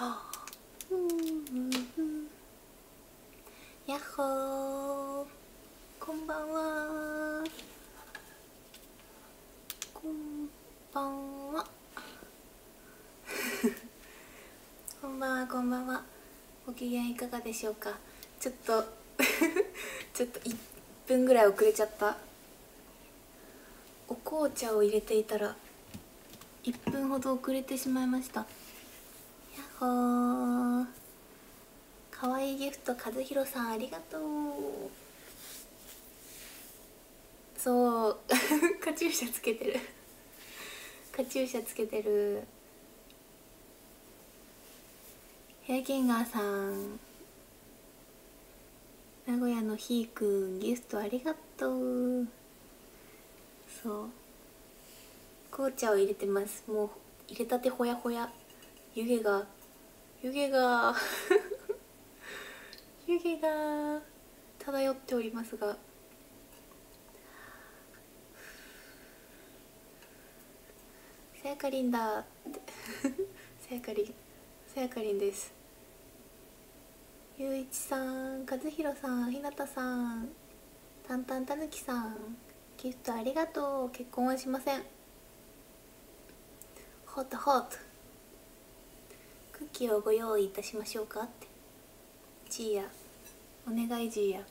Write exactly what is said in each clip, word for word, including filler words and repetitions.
やっほー、こんばんは。こんばんは。こんばんは、こんばんは。ご機嫌いかがでしょうか。ちょっとちょっといっぷんぐらい遅れちゃった。お紅茶を入れていたらいっぷんほど遅れてしまいました。やっほー、かわいいギフト、和弘さんありがとう。そうカチューシャつけてるカチューシャつけてる。ヘアゲンガーさん、名古屋のひーくんギフトありがとう。そう、紅茶を入れてます。もう入れたてほやほや、湯気が湯気が湯気が漂っておりますが、さやかりんだってさやかりんさやかりんです。ゆういちさん、和弘さん、ひなたさん、たんたんたぬきさんギフトありがとう。結婚はしません。ホットホット、クッキーをご用意いたしましょうかって。ジーヤお願い、ジーヤ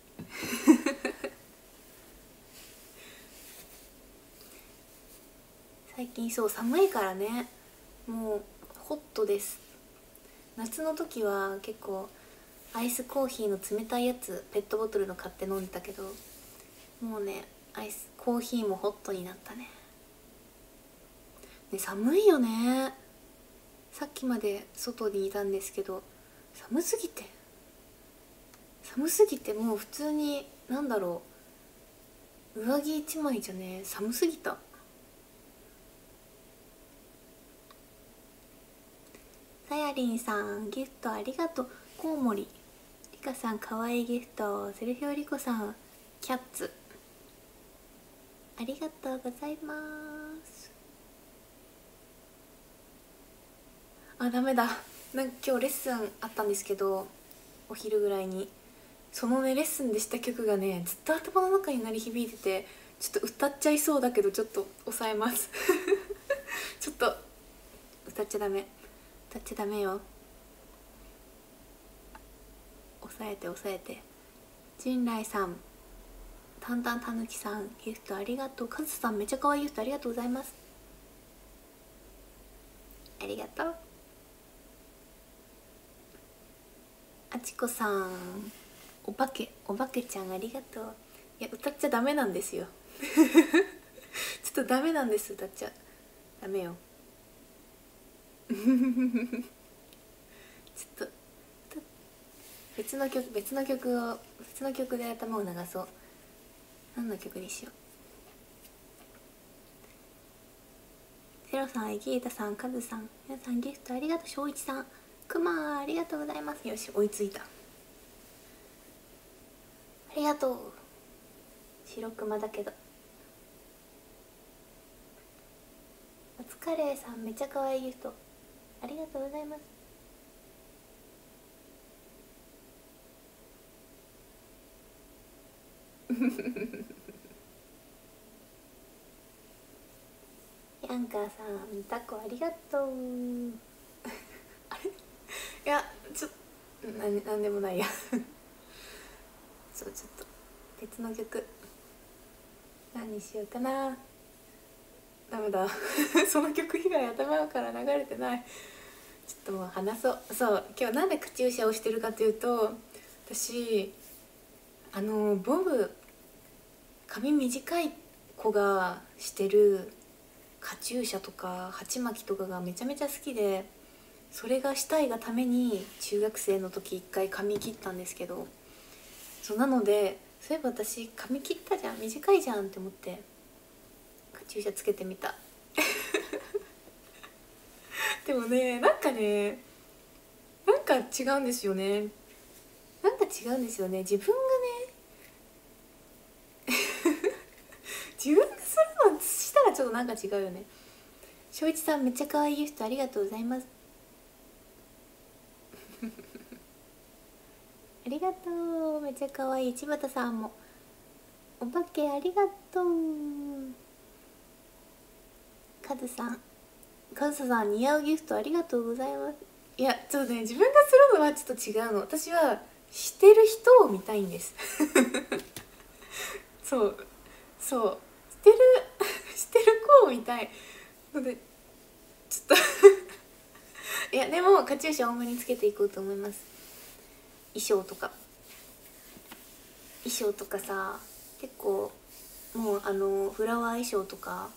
最近そう寒いからね、もうホットです。夏の時は結構アイスコーヒーの冷たいやつペットボトルの買って飲んでたけど、もうねアイスコーヒーもホットになったね。ね、寒いよね。さっきまで外にいたんですけど、寒すぎて寒すぎてもう普通になんだろう、上着一枚じゃね寒すぎた。さやりんさんギフトありがとう。コウモリりかさんかわいいギフト。セルフィオリコさんキャッツありがとうございます。あ、ダメだ。なんか今日レッスンあったんですけど、お昼ぐらいにそのねレッスンでした曲がねずっと頭の中に鳴り響いてて、ちょっと歌っちゃいそうだけどちょっと抑えますちょっと歌っちゃダメ歌っちゃダメよ。抑えて抑えて。陣来さん、たんたんたぬきさんギフトありがとう。カズさんめっちゃ可愛いギフトありがとうございます。ありがとう。あちこさん、お化けお化けちゃんありがとう。いや歌っちゃダメなんですよちょっとダメなんです、歌っちゃダメよちょっと別の曲別の曲を別の曲で頭を流そう。何の曲にしよう。セロさん、エギータさん、カズさん、皆さんギフトありがとう。しょういちさん、クマありがとうございます。よし追いついた。ありがとう。白クマだけど。お疲れさんめっちゃ可愛いギフトありがとうございます。ヤンカーさん、タコありがとうあれ、いやちょっとななんでもないやそうちょっと別の曲何にしようかな。ダメだその曲以外頭から流れてない。ちょっともう話そう。そう今日なんでカチューシャをしてるかというと、私あのボブ髪短い子がしてるカチューシャとか鉢巻きとかがめちゃめちゃ好きで、それがしたいがために中学生の時一回髪切ったんですけど、そうなのでそういえば私髪切ったじゃん、短いじゃんって思ってカチューシャつけてみたでもねなんかねなんか違うんですよね。なんか違うんですよね。自分がね自分がするのしたらちょっとなんか違うよね。しょういちさんめっちゃ可愛いギフトありがとうございます。 ありがとう。めっちゃ可愛い。千畑さんもお化けありがとう。カズさん、カズさん似合うギフトありがとうございます。いやちょっとね、自分がするのはちょっと違うの。私はしてる人を見たいんですそうそうしてるしてる子を見たいので、ちょっといやでもカチューシャ多めにつけていこうと思います。衣装とか衣装とかさ、結構もうあのフラワー衣装とか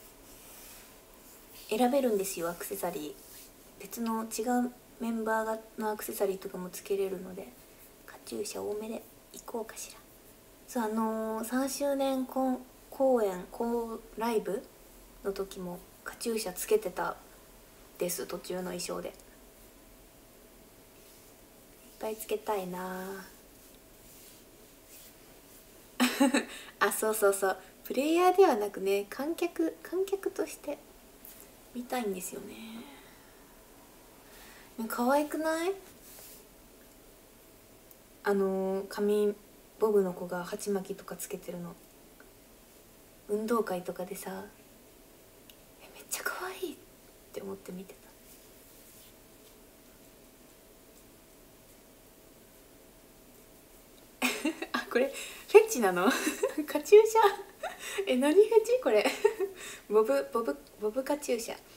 選べるんですよ。アクセサリー別の違うメンバーがのアクセサリーとかもつけれるので、カチューシャ多めでいこうかしら。そうあのー、さんしゅうねん公演公ライブの時もカチューシャつけてたです。途中の衣装でいっぱいつけたいなあ。そうそうそう、プレイヤーではなくね、観客観客として見たいんですよね。可愛くない？あのー、髪ボブの子が鉢巻きとかつけてるの、運動会とかでさ、えめっちゃ可愛いって思って見てたあ、これフェチなのカチューシャえ、何フェチこれボブボブボブカチューシャ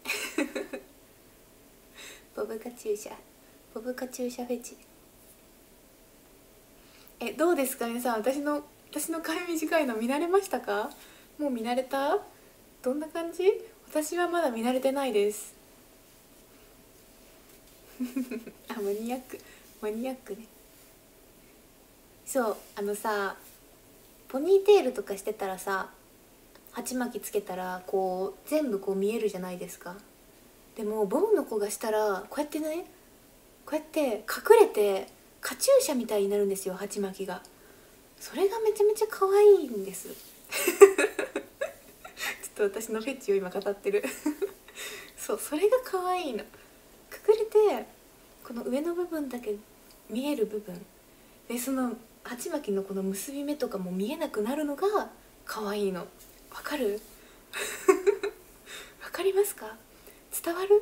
ボブカチューシャボブカチューシャフェチ。え、どうですか皆さん、私の私の髪短いの見慣れましたか？もう見慣れた？どんな感じ？私はまだ見慣れてないですあ、マニアックマニアックね。そうあのさ、ポニーテールとかしてたらさ、鉢巻きつけたらこう全部こう見えるじゃないですか。でもボブの子がしたらこうやってね、こうやって隠れてカチューシャみたいになるんですよ、鉢巻きが。それがめちゃめちゃ可愛いんですちょっと私のフェチを今語ってるそう、それが可愛いの。隠れてこの上の部分だけ見える部分で、その鉢巻きのこの結び目とかも見えなくなるのが可愛いの。わかるわかりますか？伝わる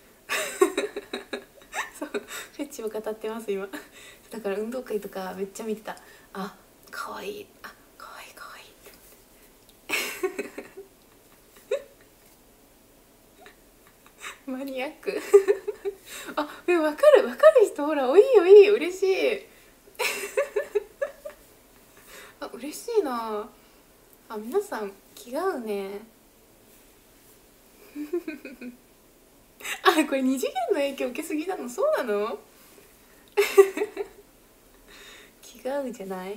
そう、フェチを語ってます今だから運動会とかめっちゃ見てた。あ、可愛い、あ、可愛い可愛いってマニアックあ、でも分かる分かる人ほら多いよ、いいよ、嬉しいあ、嬉しいなあ。皆さん気が合うねあ、これ二次元の影響受けすぎなの？そうなの気が合うじゃない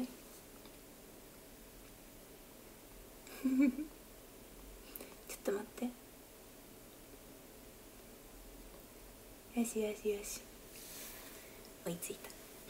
ちょっと待って、よしよしよし、追いついた。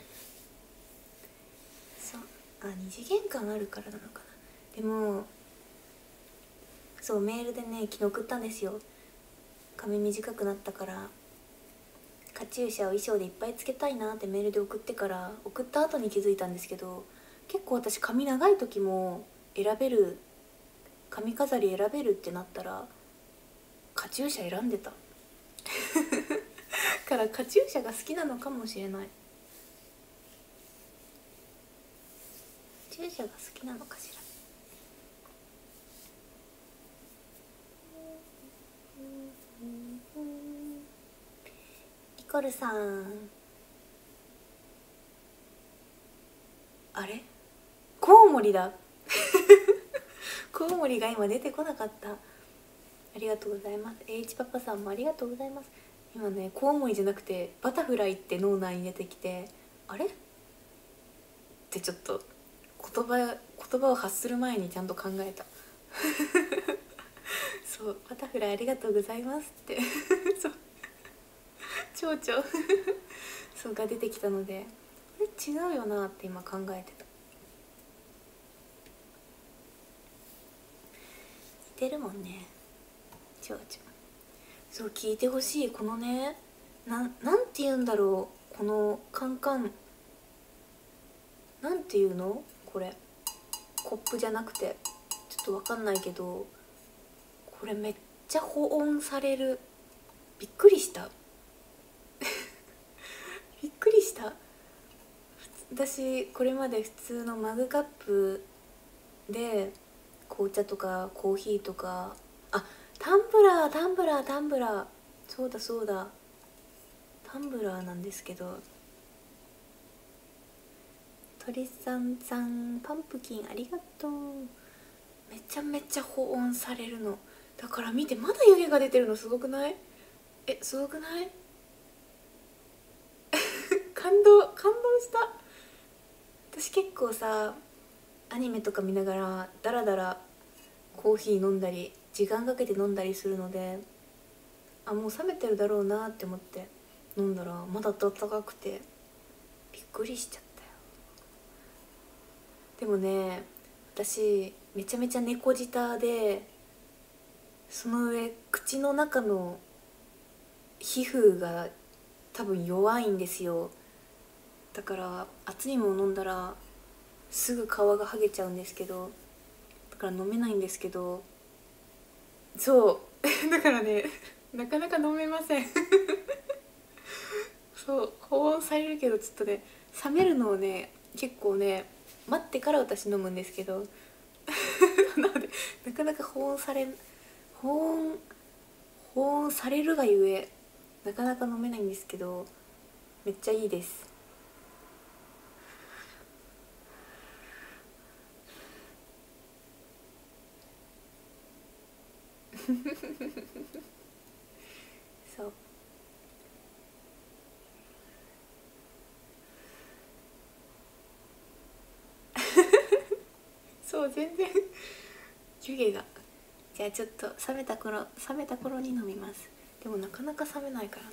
そう、あ、二次元感あるからなのかな。でもそう、メールでね昨日送ったんですよ。髪短くなったからカチューシャを衣装でいっぱいつけたいなってメールで送ってから、送った後に気づいたんですけど、結構私髪長い時も選べる、髪飾り選べるってなったらカチューシャ選んでたからカチューシャが好きなのかもしれない。カチューシャが好きなのかしら。ニコルさん、あれコウモリだコウモリが今出てこなかった。ありがとうございます。 H パパさんもありがとうございます。今ねコウモリじゃなくてバタフライって脳内に出てきて、あれってちょっと言葉言葉を発する前にちゃんと考えたそうバタフライありがとうございますってそう蝶々そうが出てきたので、これ違うよなって今考えてた。似てるもんね、蝶々。そう聞いてほしい。このね、ななんて言うんだろう、 このカンカンなんていうのこれ、コップじゃなくてちょっとわかんないけど、これめっちゃ保温される。びっくりしたびっくりした。私これまで普通のマグカップで紅茶とかコーヒーとか、あ、タンブラータンブラータンブラーそうだそうだ、タンブラーなんですけど、鳥さんさんパンプキンありがとう。めちゃめちゃ保温されるの。だから見て、まだ湯気が出てるのすごくない？え、すごくない感動感動した。私結構さ、アニメとか見ながらダラダラコーヒー飲んだり時間かけて飲んだりするので、あ、もう冷めてるだろうなって思って飲んだらまだ温かくてびっくりしちゃったよ。でもね、私めちゃめちゃ猫舌で、その上口の中の皮膚が多分弱いんですよ。だから熱いもの飲んだらすぐ皮が剥げちゃうんですけど、だから飲めないんですけど、そうだからね、なかなか飲めませんそう保温されるけど、ちょっとね冷めるのをね結構ね待ってから私飲むんですけどなのでなかなか保温され保温保温されるがゆえなかなか飲めないんですけど、めっちゃいいですそうそう全然湯気が。じゃあちょっと冷めた頃冷めた頃に飲みます。でもなかなか冷めないからな。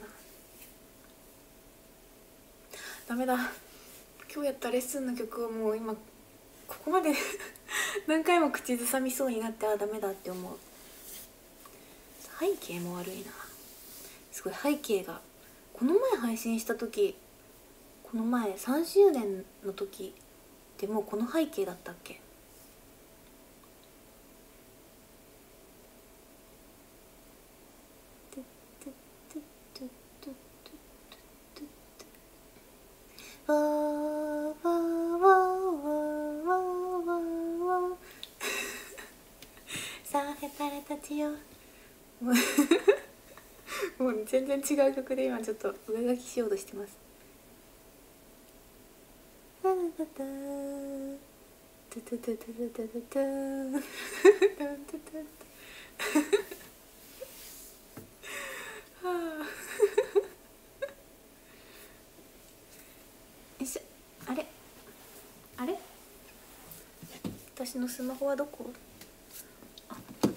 ダメだ、今日やったレッスンの曲をもう今ここまで何回も口ずさみそうになって、あ、ダメだって思う。背景も悪いな。すごい背景が、この前配信した時、この前さんしゅうねんの時でもうこの背景だったっけ。わーわーわーわーわーわーさあへたれたちよもうもう全然違う曲で今ちょっと上書きしようとしてます。タタタタタタタタタタタはあよいしょ。あれあれ私のスマホはどこ。あ、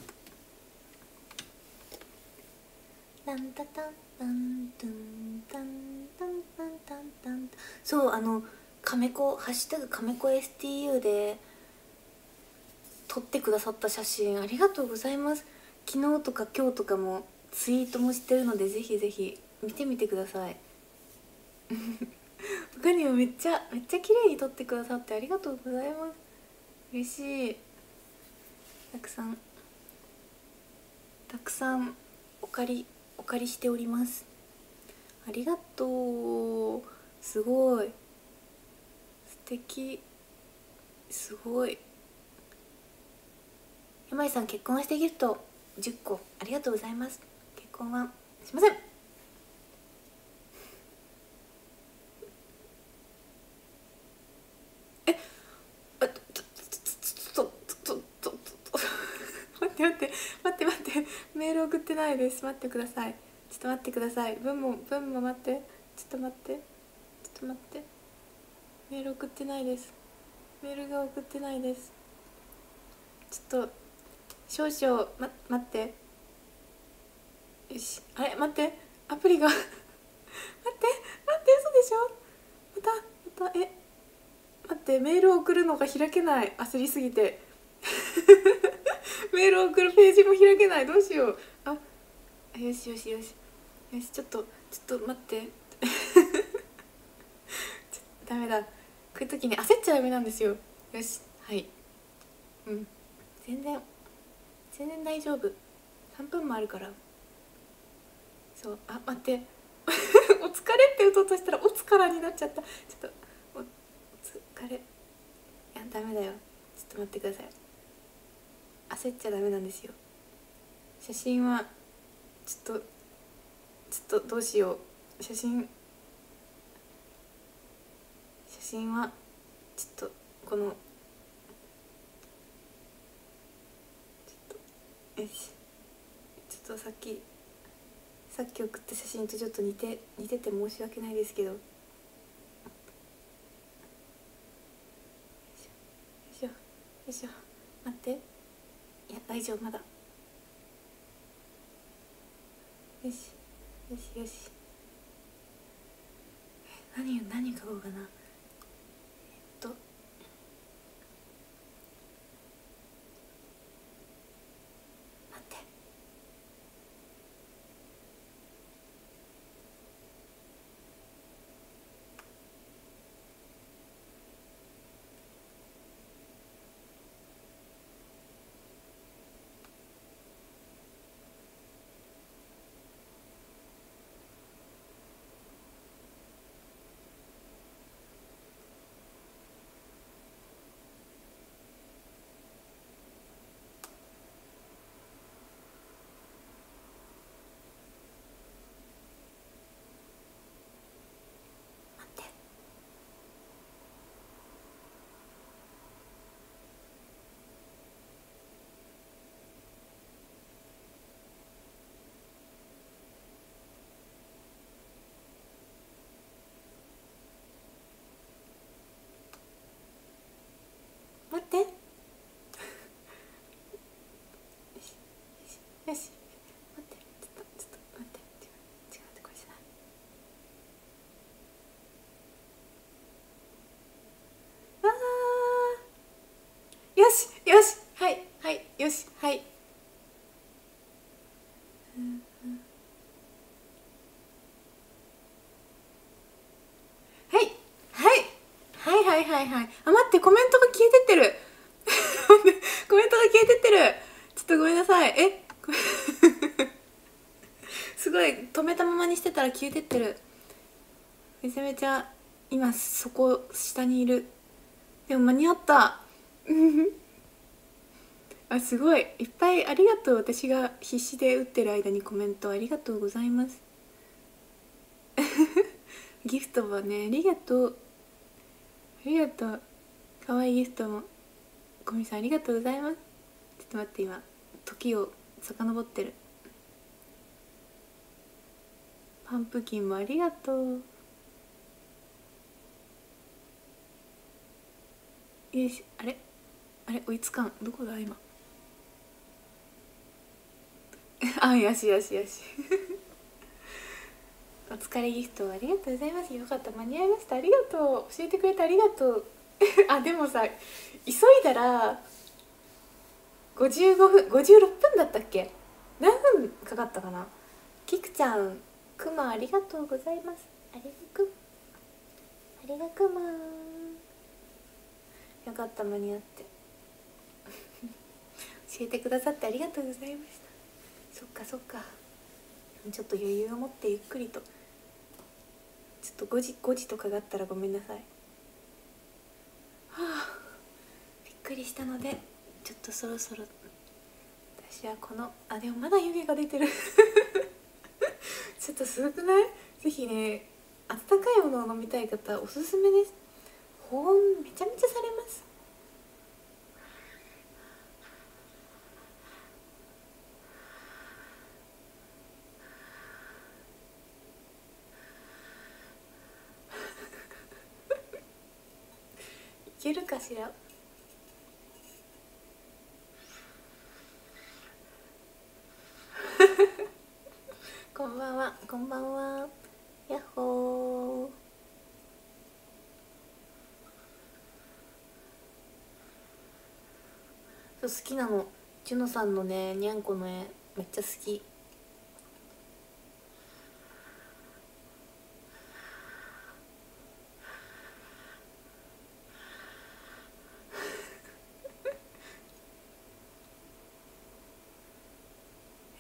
タンタタンタントゥンタンタンタンタンタン。そう、あのカメコハッシュタグカメコ エスティーユー で撮ってくださった写真ありがとうございます。昨日とか今日とかもツイートもしてるので、ぜひぜひ見てみてください他にもめっちゃめっちゃ綺麗に撮ってくださってありがとうございます。嬉しい。たくさんたくさんお借りお借りしております。ありがとう。すごい素敵、すごい。山井さん、結婚してギフトじゅっこありがとうございます。結婚はしません。え、あ、ちょっとちょっとちょっとちょっと待って待って待って待ってメール送ってないです。待ってください。ちょっと待ってください。文も文も待って。ちょっと待ってちょっと待って、メール送ってないです。メールが送ってないです。ちょっと少々、ま、待って。よし、あれ待って、アプリが待って待って、嘘でしょ。またまた、え待って、メールを送るのが開けない、焦りすぎてメールを送るページも開けない、どうしよう。あ、よしよしよしよし、ちょっとちょっと待ってダメだ、こういう時に焦っちゃダメなんですよ。よし、はい、うん、全然全然大丈夫、さんぷんもあるから。そう、あ、待ってお疲れって打とうとしたらおつからになっちゃった。ちょっとお疲れ、いやダメだよ、ちょっと待ってください、焦っちゃダメなんですよ。写真はちょっとちょっとどうしよう、写真写真はちょっとこのちょっとよし、ちょっとさっきさっき送った写真とちょっと似て似てて申し訳ないですけど、よいしょよいしょ、待って、いや大丈夫、まだ、よしよしよし、何何書こうかな、えっと待って、待って、待って、よしよしよし、待って、ちょっとちょっと待って、違う違う、これじゃない、あー、よしよし、はいはい、よし、はい、うんうん、はいはいはいはいはいはい、あ、待って、コメントが消えてってるコメントが消えてってる、ちょっとごめんなさい、えすごい止めたままにしてたら消えてってる、めちゃめちゃ今そこ下にいる、でも間に合ったあ、すごいいっぱいありがとう、私が必死で打ってる間にコメントありがとうございますギフトはね、ありがとう、ありがとう、かわいいギフトもこみさんありがとうございます。ちょっと待って、今時を遡ってる。パンプキンもありがとう。よし、あれあれ追いつかん、どこだ今あ、よしよしよしお疲れギフトありがとうございます。よかった、間に合いました、ありがとう、教えてくれてありがとうあ、でもさ、急いだらごじゅうごふんごじゅうろっぷんだったっけ、何分かかったかな。きくちゃん、くまありがとうございます。ありがくありがくまよかった、間に合って教えてくださってありがとうございました。そっかそっか、ちょっと余裕を持ってゆっくりと、ちょっとごじごじとかがあったらごめんなさい。はあ、びっくりしたのでちょっとそろそろ、私はこの、あ、でもまだ湯気が出てるちょっとすごくない？ぜひね、温かいものを飲みたい方おすすめです。保温めちゃめちゃされます。いけるかしらこんばんは、こんばんは、やっほー。そう、好きなの、ジュノさんのね、にゃんこの絵めっちゃ好き。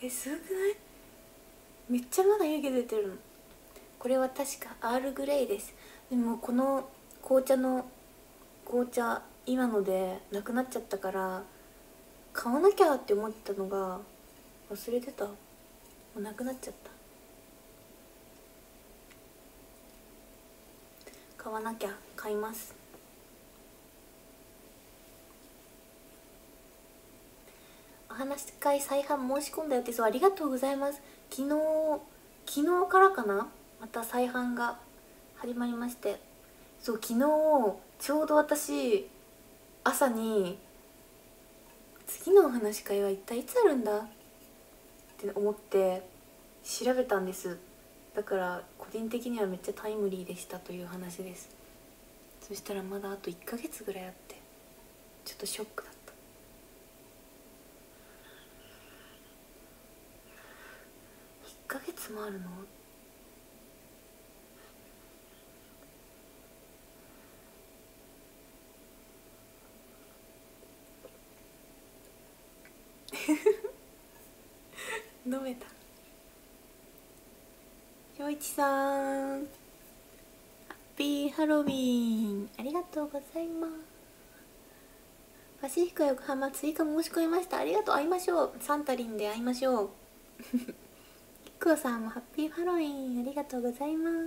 え、すごくない？めっちゃまだ湯気出てるの。これは確かアールグレイです。でもこの紅茶の紅茶今のでなくなっちゃったから買わなきゃって思ったのが忘れてた。もうなくなっちゃった。買わなきゃ。買います。お話し会再販申し込んだよって。そう、ありがとうございます。昨日昨日からかな、また再販が始まりまして、そう、昨日ちょうど私朝に次のお話し会は一体いつあるんだって思って調べたんです。だから個人的にはめっちゃタイムリーでしたという話です。そしたらまだあといっかげつぐらいあってちょっとショックだった。いっかげつもあるの？飲めた。陽一さん、ハッピーハロウィーンありがとうございます。パシフィコ横浜追加申し込みました。ありがとう。会いましょう。サンタリンで会いましょう。いっこさんもハッピーハロウィーンありがとうございます。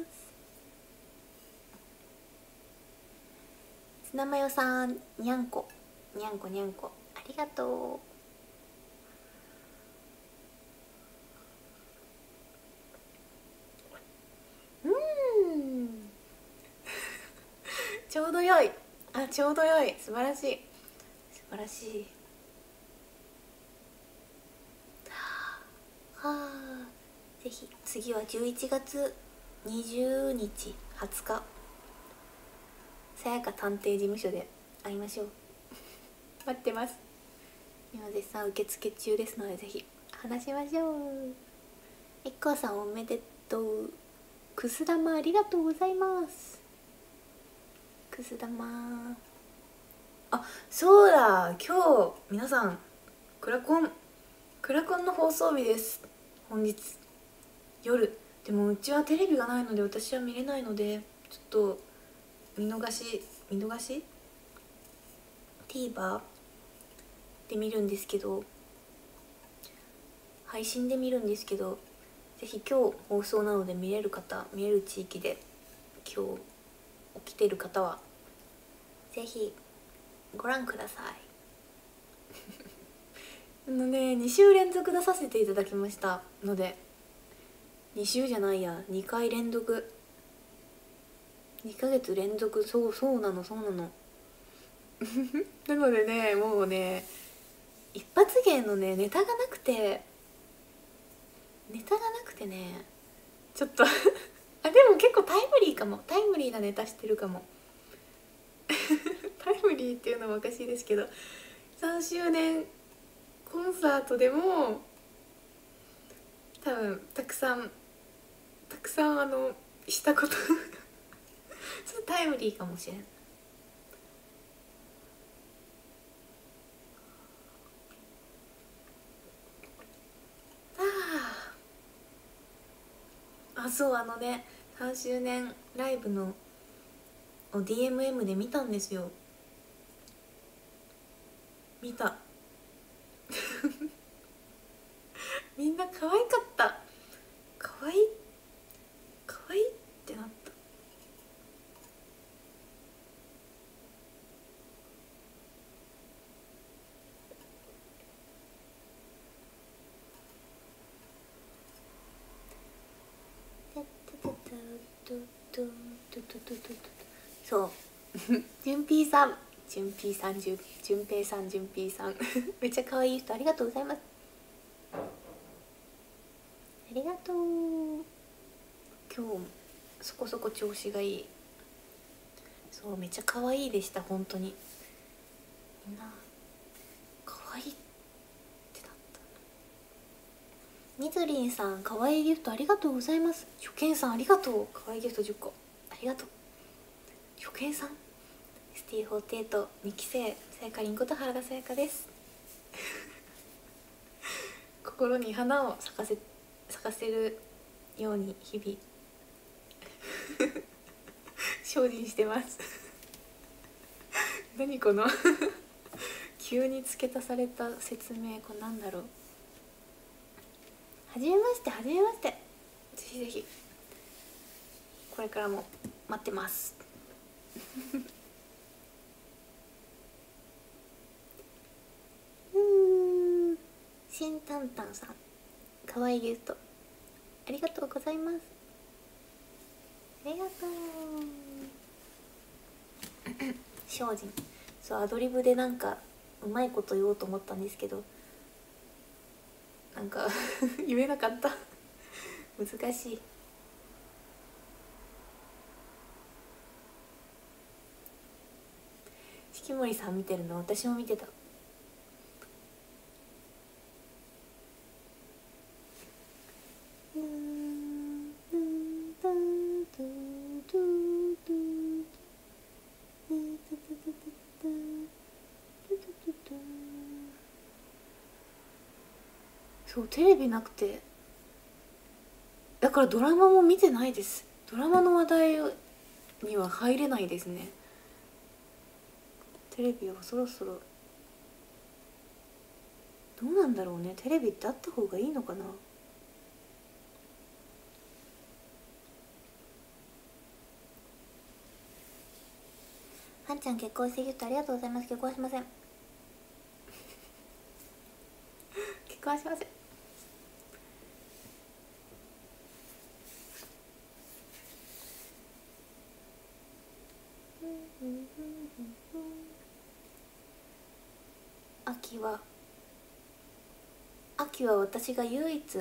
ツナマヨさん、にゃんこにゃんこにゃんこありがとう。うーんちょうどよい。あ、ちょうどよい。素晴らしい素晴らしい。はあ、ぜひ次はじゅういちがつにじゅうにちはつかさやか探偵事務所で会いましょう。待ってます。今絶賛受付中ですのでぜひ話しましょう。いっこさんおめでとう。くす玉ありがとうございます。くす玉、あ、そうだ、今日皆さんクラコンクラコンの放送日です。本日夜。でもうちはテレビがないので私は見れないのでちょっと見逃し見逃し TVer で見るんですけど、配信で見るんですけど、ぜひ今日放送なので見れる方、見れる地域で今日起きてる方はぜひご覧ください。あのね、にしゅう連続出させていただきましたので、に週じゃないや、にかい連続、にかげつ連続、そうそうなのそうなのなのでね、もうね一発芸のねネタがなくてネタがなくてねちょっとあ、でも結構タイムリーかも。タイムリーなネタしてるかもタイムリーっていうのもおかしいですけど、さんしゅうねんコンサートでも多分たくさんたくさんあのしたことちょっとタイムリーかもしれん。ああ、そう、あのねさんしゅうねんライブのを ディーエムエム で見たんですよ。見たみんな可愛かった。可愛い可愛いってなった。そうじゅんぴーさん、じゅんぴーさん、じゅんじゅんぺいさん、じゅんぴーさんめっちゃ可愛い人ありがとうございます。ありがとう。今日そこそこ調子がいい。そう、めっちゃ可愛いでした。本当にみんな可愛いってなった。みずりんさん、可愛いギフトありがとうございます。初見さんありがとう。可愛いギフトじゅっこありがとう。初見さん、スティーフォーティエイトにき生さやかりんこと原田さやかです心に花を咲かせ咲かせるように日々精進してます何この急に付け足された説明、これなんだろう。はじめましてはじめまして、ぜひぜひこれからも待ってますうーん、しんたんたんさん、かわいいギフトありがとうございます。ありがとう精進。そう、アドリブでなんかうまいこと言おうと思ったんですけど、なんか言えなかった難しい。四季森さん見てるの私も見てた。そう、テレビなくて、だからドラマも見てないです。ドラマの話題には入れないですね。テレビはそろそろどうなんだろうね。テレビってあった方がいいのかな。はんちゃん結婚してギフトありがとうございます。結婚しません結婚しません。秋は秋は私が唯一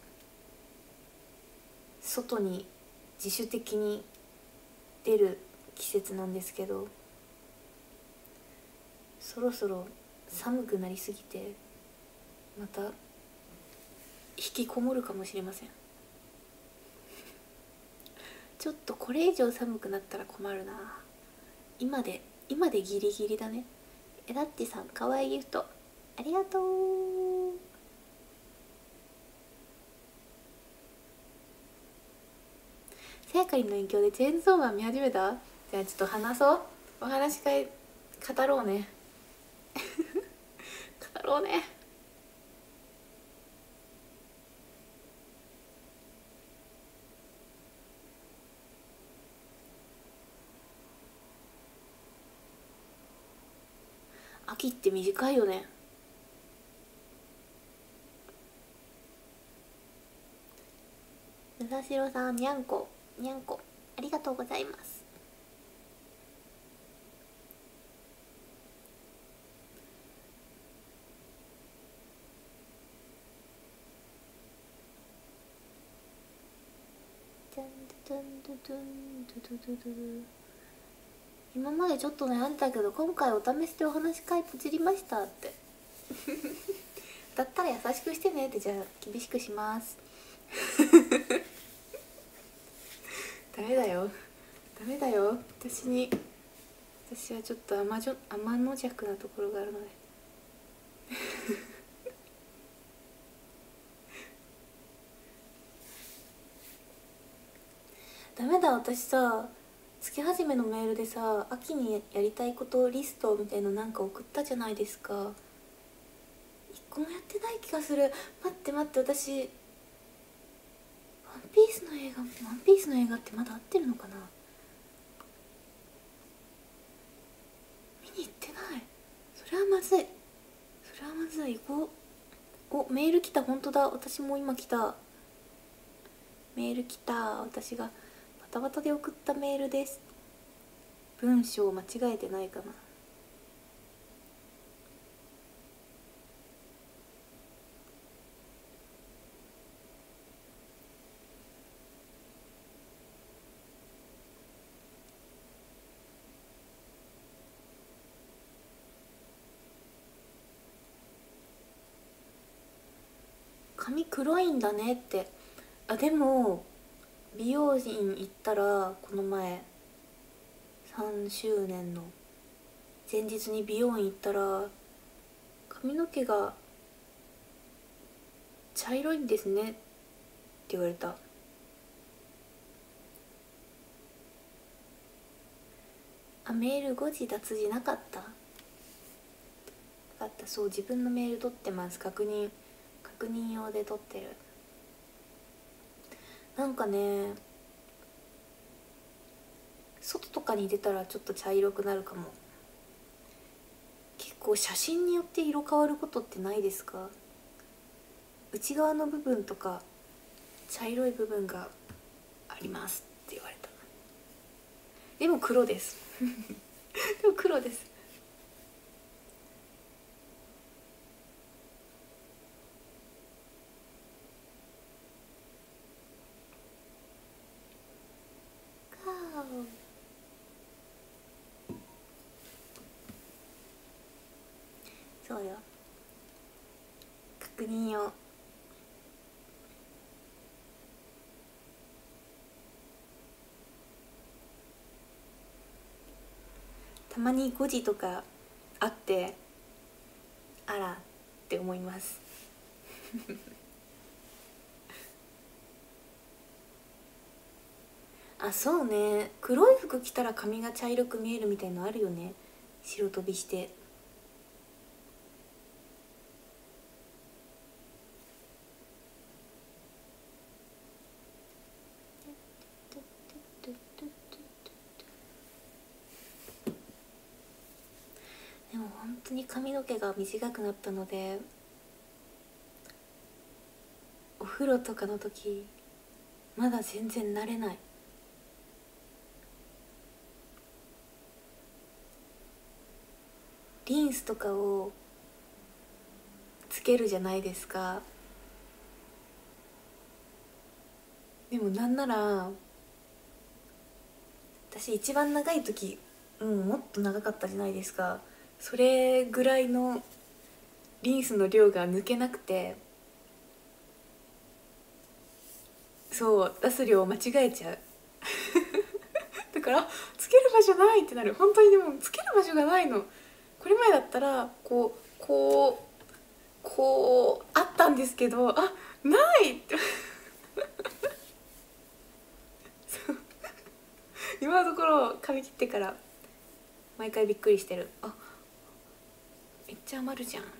外に自主的に出る季節なんですけど、そろそろ寒くなりすぎてまた引きこもるかもしれません。ちょっとこれ以上寒くなったら困るな。今で今でギリギリだね。えだってさん、かわいいギフトありがとう。さやかりの影響でチェーンソーマン見始めた。じゃあちょっと話そう。お話し会語ろうね語ろうね。秋って短いよね。武蔵野さん、にゃんこにゃんこありがとうございます。今までちょっと悩んだけど今回お試しでお話し会ポチりましたってだったら優しくしてねって。じゃあ厳しくしますダメだよダメだよ。私に私はちょっと甘じょ甘の弱なところがあるのでダメだ。私さ、月始めのメールでさ、秋にやりたいことリストみたいのなんか送ったじゃないですか。一個もやってない気がする。待って待って、私ワンピースの映画ワンピースの映画ってまだ合ってるのかな。見に行ってない。それはまずいそれはまずい。行こう。お、メール来た。本当だ、私も今来た。メール来た。私がバタバタで送ったメールです。文章間違えてないかな。髪黒いんだねって。あ、でも美容院行ったら、この前さんしゅうねんの前日に美容院行ったら髪の毛が茶色いんですねって言われた。あ、メール誤字脱字なかった？なかった。そう、自分のメール取ってます。確認確認用で取ってる。なんかね、外とかに出たらちょっと茶色くなるかも。結構写真によって色変わることってないですか？内側の部分とか茶色い部分がありますって言われた。でも黒ですでも黒です。そうよ、確認用。たまに誤字とかあってあらって思いますあ、そうね、黒い服着たら髪が茶色く見えるみたいのあるよね。白飛びして。でも本当に髪の毛が短くなったので、お風呂とかの時まだ全然慣れない。リンスとかをつけるじゃないですか。でもなんなら私一番長い時、うん、もっと長かったじゃないですか。それぐらいのリンスの量が抜けなくて、そう出す量を間違えちゃうだからつける場所ないってなる。本当に。でもつける場所がないの。これ前だったらこうこうこうあったんですけど、あ、ないって今のところ髪切ってから毎回びっくりしてる。あ、めっちゃ余るじゃん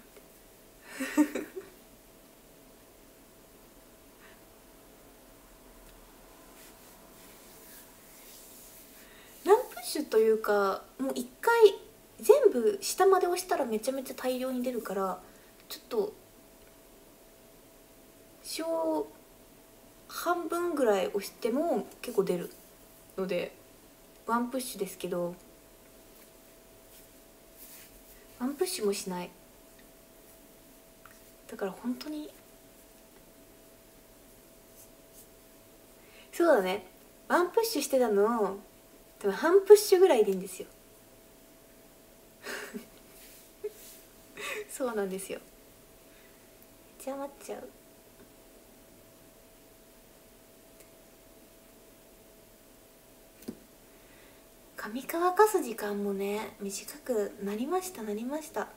ランプッシュというか、もう一回全部下まで押したらめちゃめちゃ大量に出るから、ちょっと小半分ぐらい押しても結構出るのでワンプッシュですけど、ワンプッシュもしない。だから本当にそうだね、ワンプッシュしてたのを多分半プッシュぐらいでいいんですよそうなんですよ。めっちゃ余っちゃう。髪乾かす時間もね短くなりましたなりました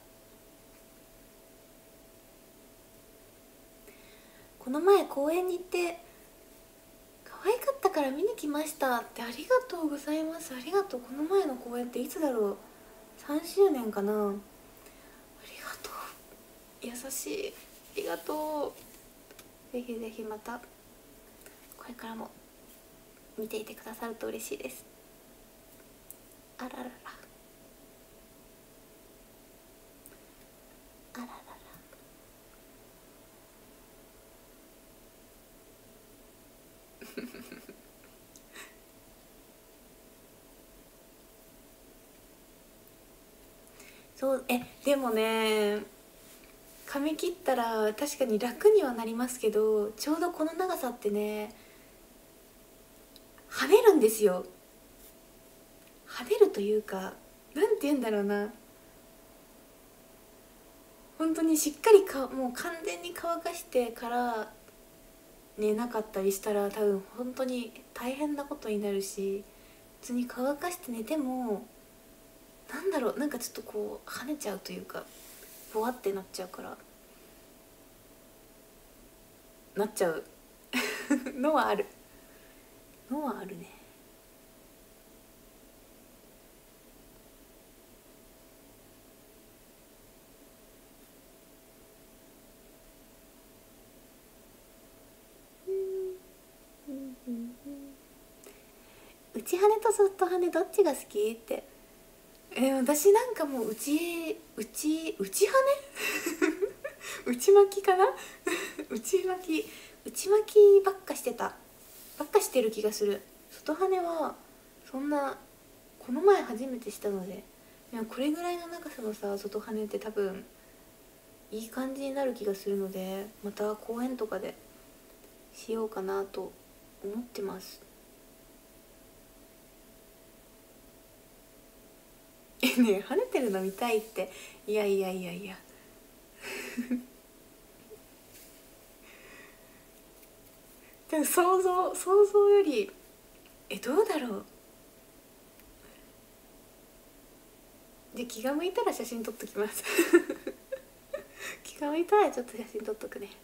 この前公園に行って可愛かったから見に来ましたって。ありがとうございます。ありがとう。この前の公演っていつだろう、さんしゅうねんかな。ありがとう、優しい。ありがとう。ぜひぜひまたこれからも見ていてくださると嬉しいです。あららら、あらららそう、えでもね、髪切ったら確かに楽にはなりますけど、ちょうどこの長さってね跳ねるんですよ。跳ねるというか、なんて言うんだろうな、本当にしっかりかもう完全に乾かしてから寝なかったりしたら多分本当に大変なことになるし、普通に乾かして寝てもなんだろう、なんかちょっとこう跳ねちゃうというかボワってなっちゃうから。 なっちゃうのはあるのはあるね。内羽と外羽どっちが好きって、えー、私なんかもう内内内羽内巻きかな内巻き内巻きばっかしてたばっかしてる気がする。外羽はそんな、この前初めてしたので、いやこれぐらいの長さのさ外羽って多分いい感じになる気がするので、また公園とかでしようかなと思ってます。えねえ、跳ねてるの見たいって。いやいやいやいやでも想像想像より、えどうだろう。で気が向いたら写真撮っときます気が向いたらちょっと写真撮っとくね。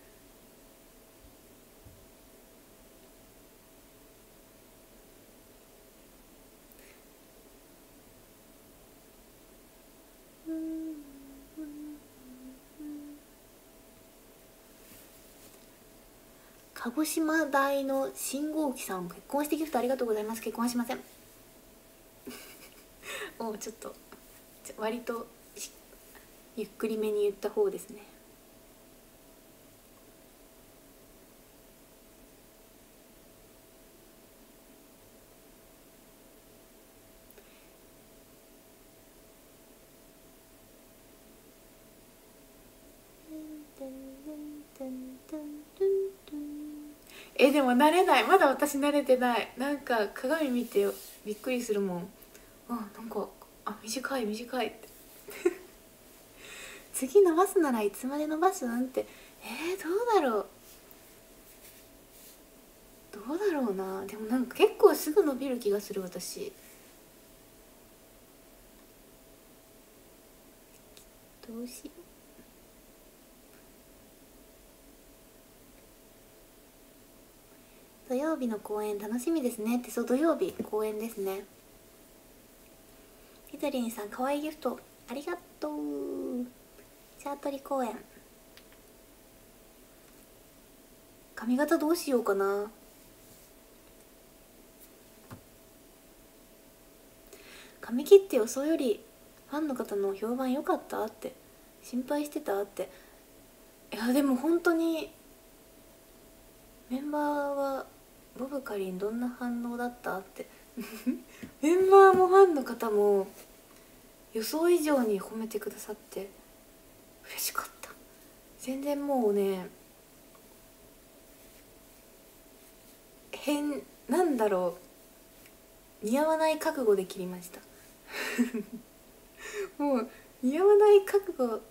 鹿児島大の信号機さん、結婚してギフトありがとうございます。結婚はしませんおちょっと割とゆっくりめに言った方ですね。えでも慣れない、まだ私慣れてない。なんか鏡見てびっくりするもん。あなんかあ短い短いって次伸ばすならいつまで伸ばすんって。えー、どうだろうどうだろうな。でもなんか結構すぐ伸びる気がする私。どうしよう。土曜日の公演楽しみですねって。そう土曜日公演ですね。ひとりんさんかわいいギフトありがとう。チャートリ公演髪型どうしようかな。髪切って予想よりファンの方の評判良かったって心配してたって。いやでも本当にメンバーはボブカリンどんな反応だったってメンバーもファンの方も予想以上に褒めてくださって嬉しかった。全然もうね変なんだろう、似合わない覚悟で切りましたもう似合わない覚悟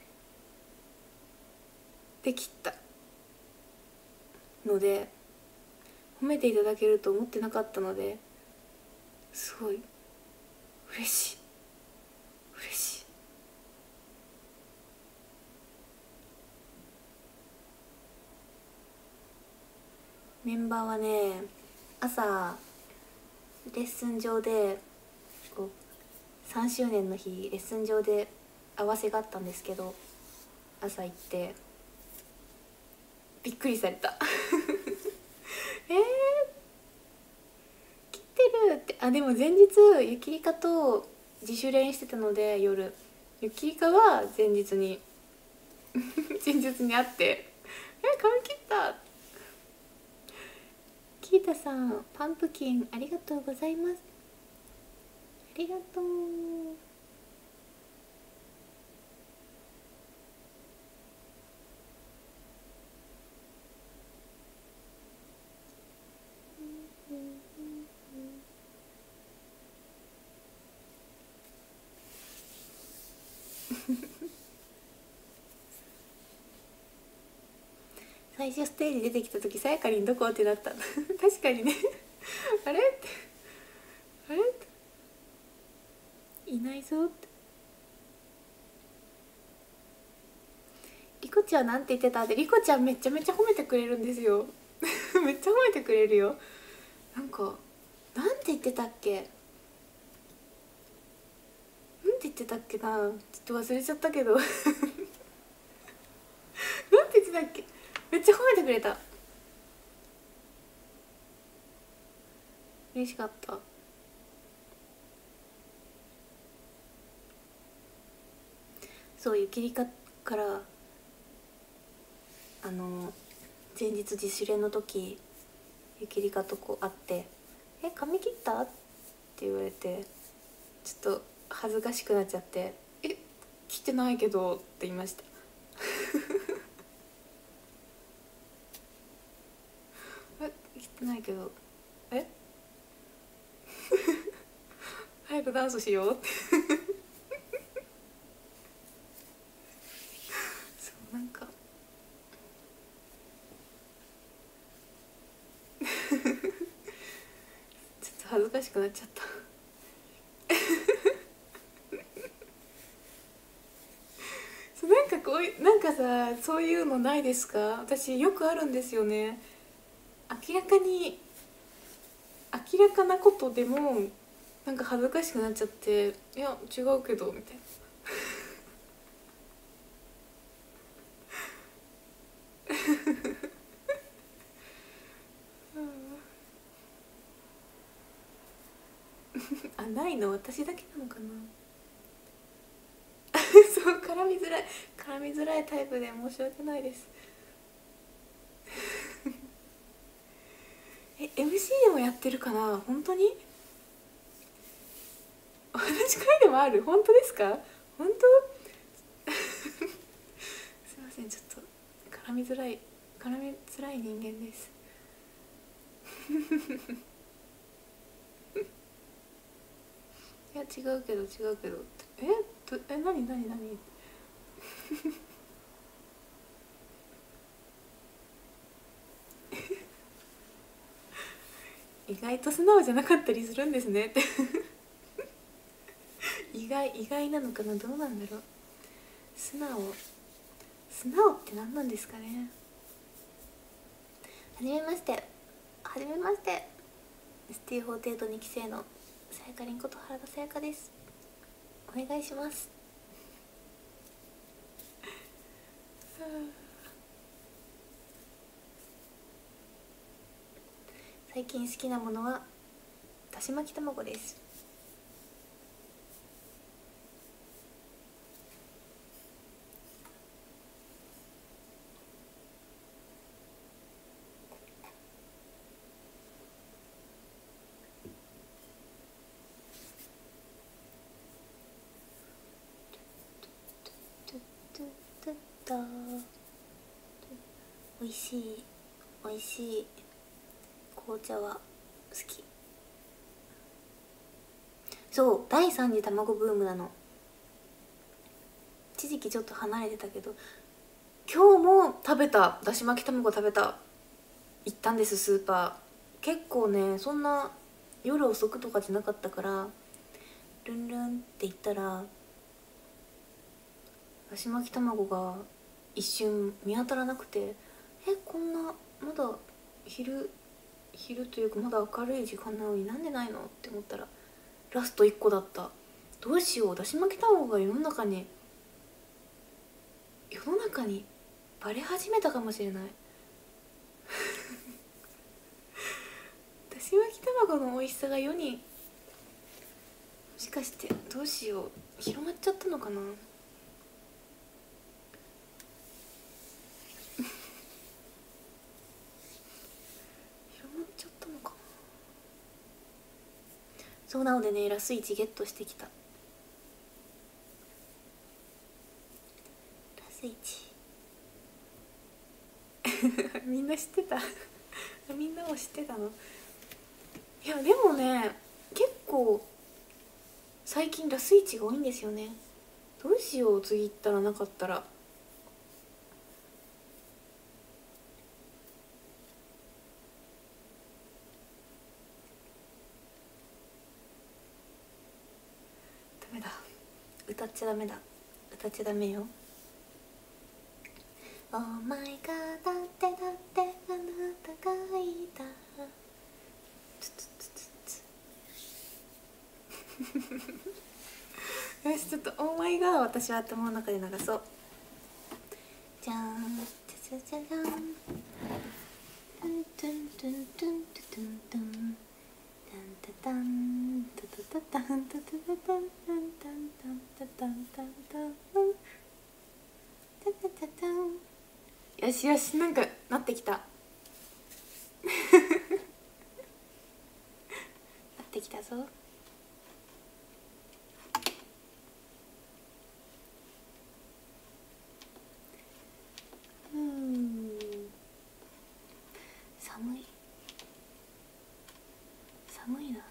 で切ったので褒めていただけると思ってなかったのですごい嬉しい嬉しい。メンバーはね朝レッスン上でこうさんしゅうねんの日レッスン上で合わせがあったんですけど、朝行ってびっくりされたえー、切ってるって。あでも前日ゆきりかと自主練してたので夜ゆきりかは前日に前日に会って「え髪切った!」キータさんパンプキンありがとうございます。ありがとう最初ステージ出てきた時さやかりんどこってなった確かにねあれってあれっていないぞって。りこちちはなんて言ってたって、リコちゃんめちゃめちゃ褒めてくれるんですよめっちゃ褒めてくれるよ。なんかなんて言ってたっけ、なんて言ってたっけな、ちょっと忘れちゃったけどなんて言ってたっけ、めっちゃ褒めてくれた。嬉しかった。そういう切りかからあの前日自主練の時ゆきりかとこう会って「え髪切った?」って言われて、ちょっと恥ずかしくなっちゃって「え切ってないけど」って言いましたえ切ってないけどえ早くダンスしようってそうなんかちょっと恥ずかしくなっちゃったそうなんかこういうなんかさ、そういうのないですか？私よくあるんですよね。明らかに明らかなことでもなんか恥ずかしくなっちゃって、いや違うけどみたいなあ、ないの私だけなのかなそう絡みづらい絡みづらいタイプで申し訳ないですえ エムシー でもやってるかな、本当に同じ回でもある、本当ですか？本当すいません、ちょっと絡みづらい絡みづらい人間ですいや違うけど違うけどえどえ何何何意外と素直じゃなかったりするんですねって意外意外なのかな、どうなんだろう。素直素直って何なんですかね。はじめましてはじめまして、スティーフォーテートに期生のさやかりんこと原田さやかです。お願いします。最近好きなものはだし巻き卵ですおいしいおいしい紅茶は好き。そうだいさん次卵ブームなの。一時期ちょっと離れてたけど、今日も食べただし巻き卵食べた。行ったんですスーパー。結構ねそんな夜遅くとかじゃなかったから、ルンルンって言ったらだし巻き卵が一瞬見当たらなくて、えこんなまだ昼昼というかまだ明るい時間なのになんでないのって思ったらラストいっこだった。どうしよう、だし巻き卵が世の中に世の中にバレ始めたかもしれないだし巻き卵の美味しさが世に、もしかしてどうしよう広まっちゃったのかな広まっちゃったのかな。そうなのでね、ラスイチゲットしてきた。ラスイチみんな知ってたみんなも知ってたの。いやでもね結構最近ラスイチが多いんですよね。どうしよう次行ったらなかったら。ダメだ、歌っちゃダメだ歌っちゃダメよ。 オーマイガーだってだってあなたがいたつつつつつよし、ちょっとオーマイガー私は頭の中で流そう。じゃーんじゃじゃじゃじゃん、トゥントゥントゥントゥントゥントゥンタンタタンタタタタンタタタタンタンタンタンタタンタンタンタタタタン。よしよし、なんかなってきたなってきたぞ。うん、寒い寒いな。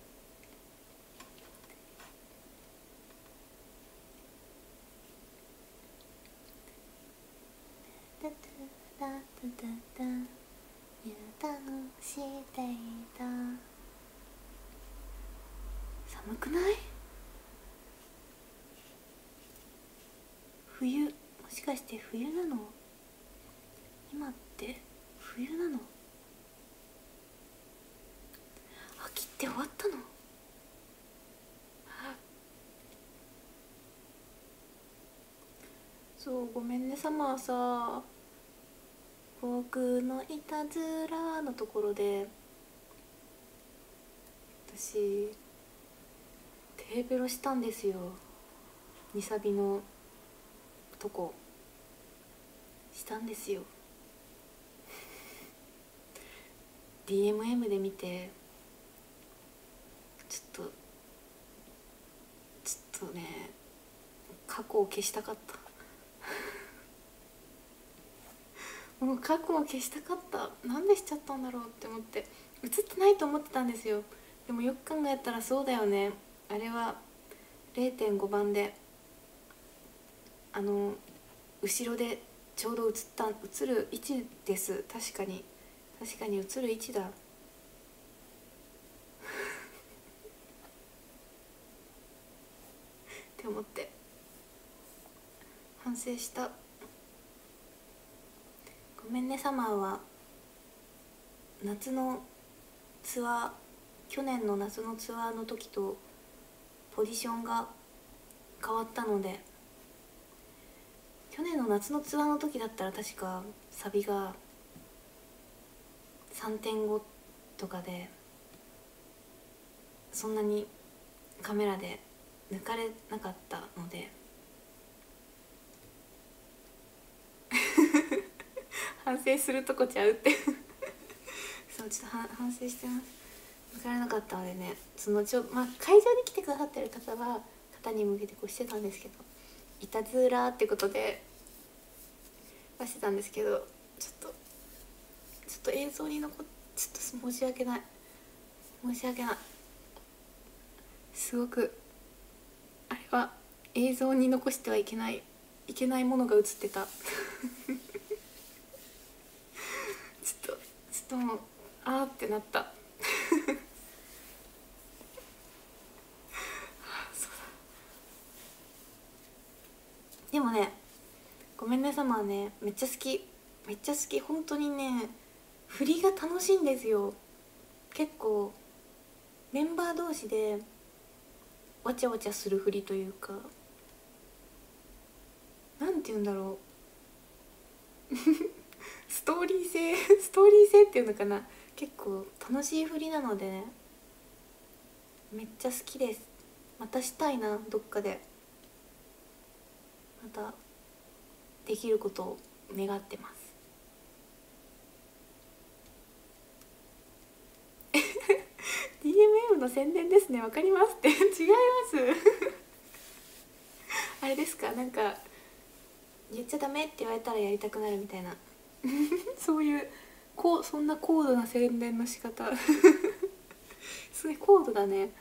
タタタタタタ油断していた。寒くない？冬、もしかして冬なの？今って冬なの？秋って終わったの？そう、ごめんねサマーさ、僕のいたずらのところで私テーブルしたんですよ。にサビのとこしたんですよディーエムエム で見て、ちょっとちょっとね過去を消したかったもう過去を消したかった。なんでしちゃったんだろうって思って、映ってないと思ってたんですよ。でもよく考えたらそうだよね、あれは れいてんご 番であの後ろでちょうど映った映る位置です。確かに確かに映る位置だって思って反省した。ごめんねサマーは夏のツアー、去年の夏のツアーの時とポジションが変わったので、去年の夏のツアーの時だったら確かサビが さんてんご とかでそんなにカメラで抜かれなかったので反省するとこちゃうってそうちょっと反省してます。抜かれなかったのでね、そのちょ、まあ、会場に来てくださってる方は方に向けてこうしてたんですけど、いたずらってことではしてたんですけど、ちょっとちょっと映像に残っちょっと申し訳ない申し訳ないすごくあれは映像に残してはいけないいけないものが映ってたちょっとちょっともうあーってなったでもね、ごめんねサマーね、めっちゃ好きめっちゃ好き。本当にね振りが楽しいんですよ。結構メンバー同士でわちゃわちゃする振りというか、なんて言うんだろうストーリー性ストーリー性っていうのかな、結構楽しい振りなので、ね、めっちゃ好きです。またしたいな、どっかでまたできることを願ってます。ディーエムエム の宣伝ですね、わかりますって違いますあれですか、なんか言っちゃダメって言われたらやりたくなるみたいなそういうこうそんな高度な宣伝の仕方すごい高度だね。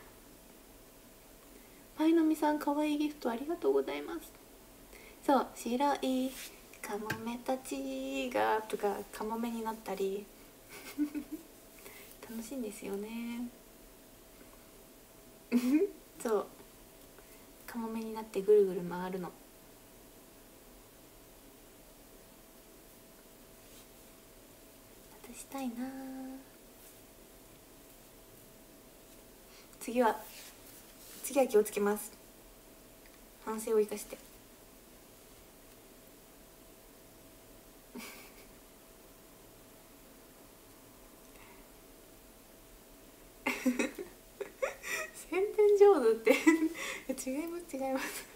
舞のみさん、かわいいギフトありがとうございます。そう、白いカモメたちがとかカモメになったり楽しいんですよねそう、カモメになってぐるぐる回るの。 したいな。次は次は気をつけます。反省を生かして宣伝上手って違います違います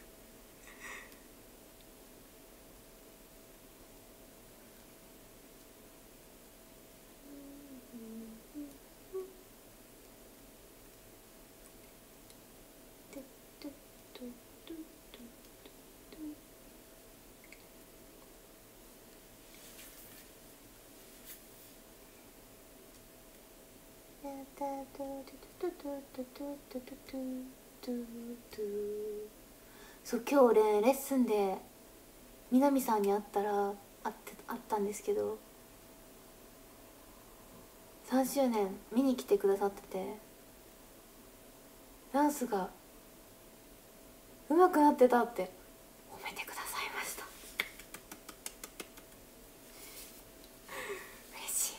そう、今日ねレッスンで南さんに会ったら会って会ったんですけど、さんしゅうねん見に来てくださってて、ダンスが上手くなってたって褒めてくださいました。嬉しい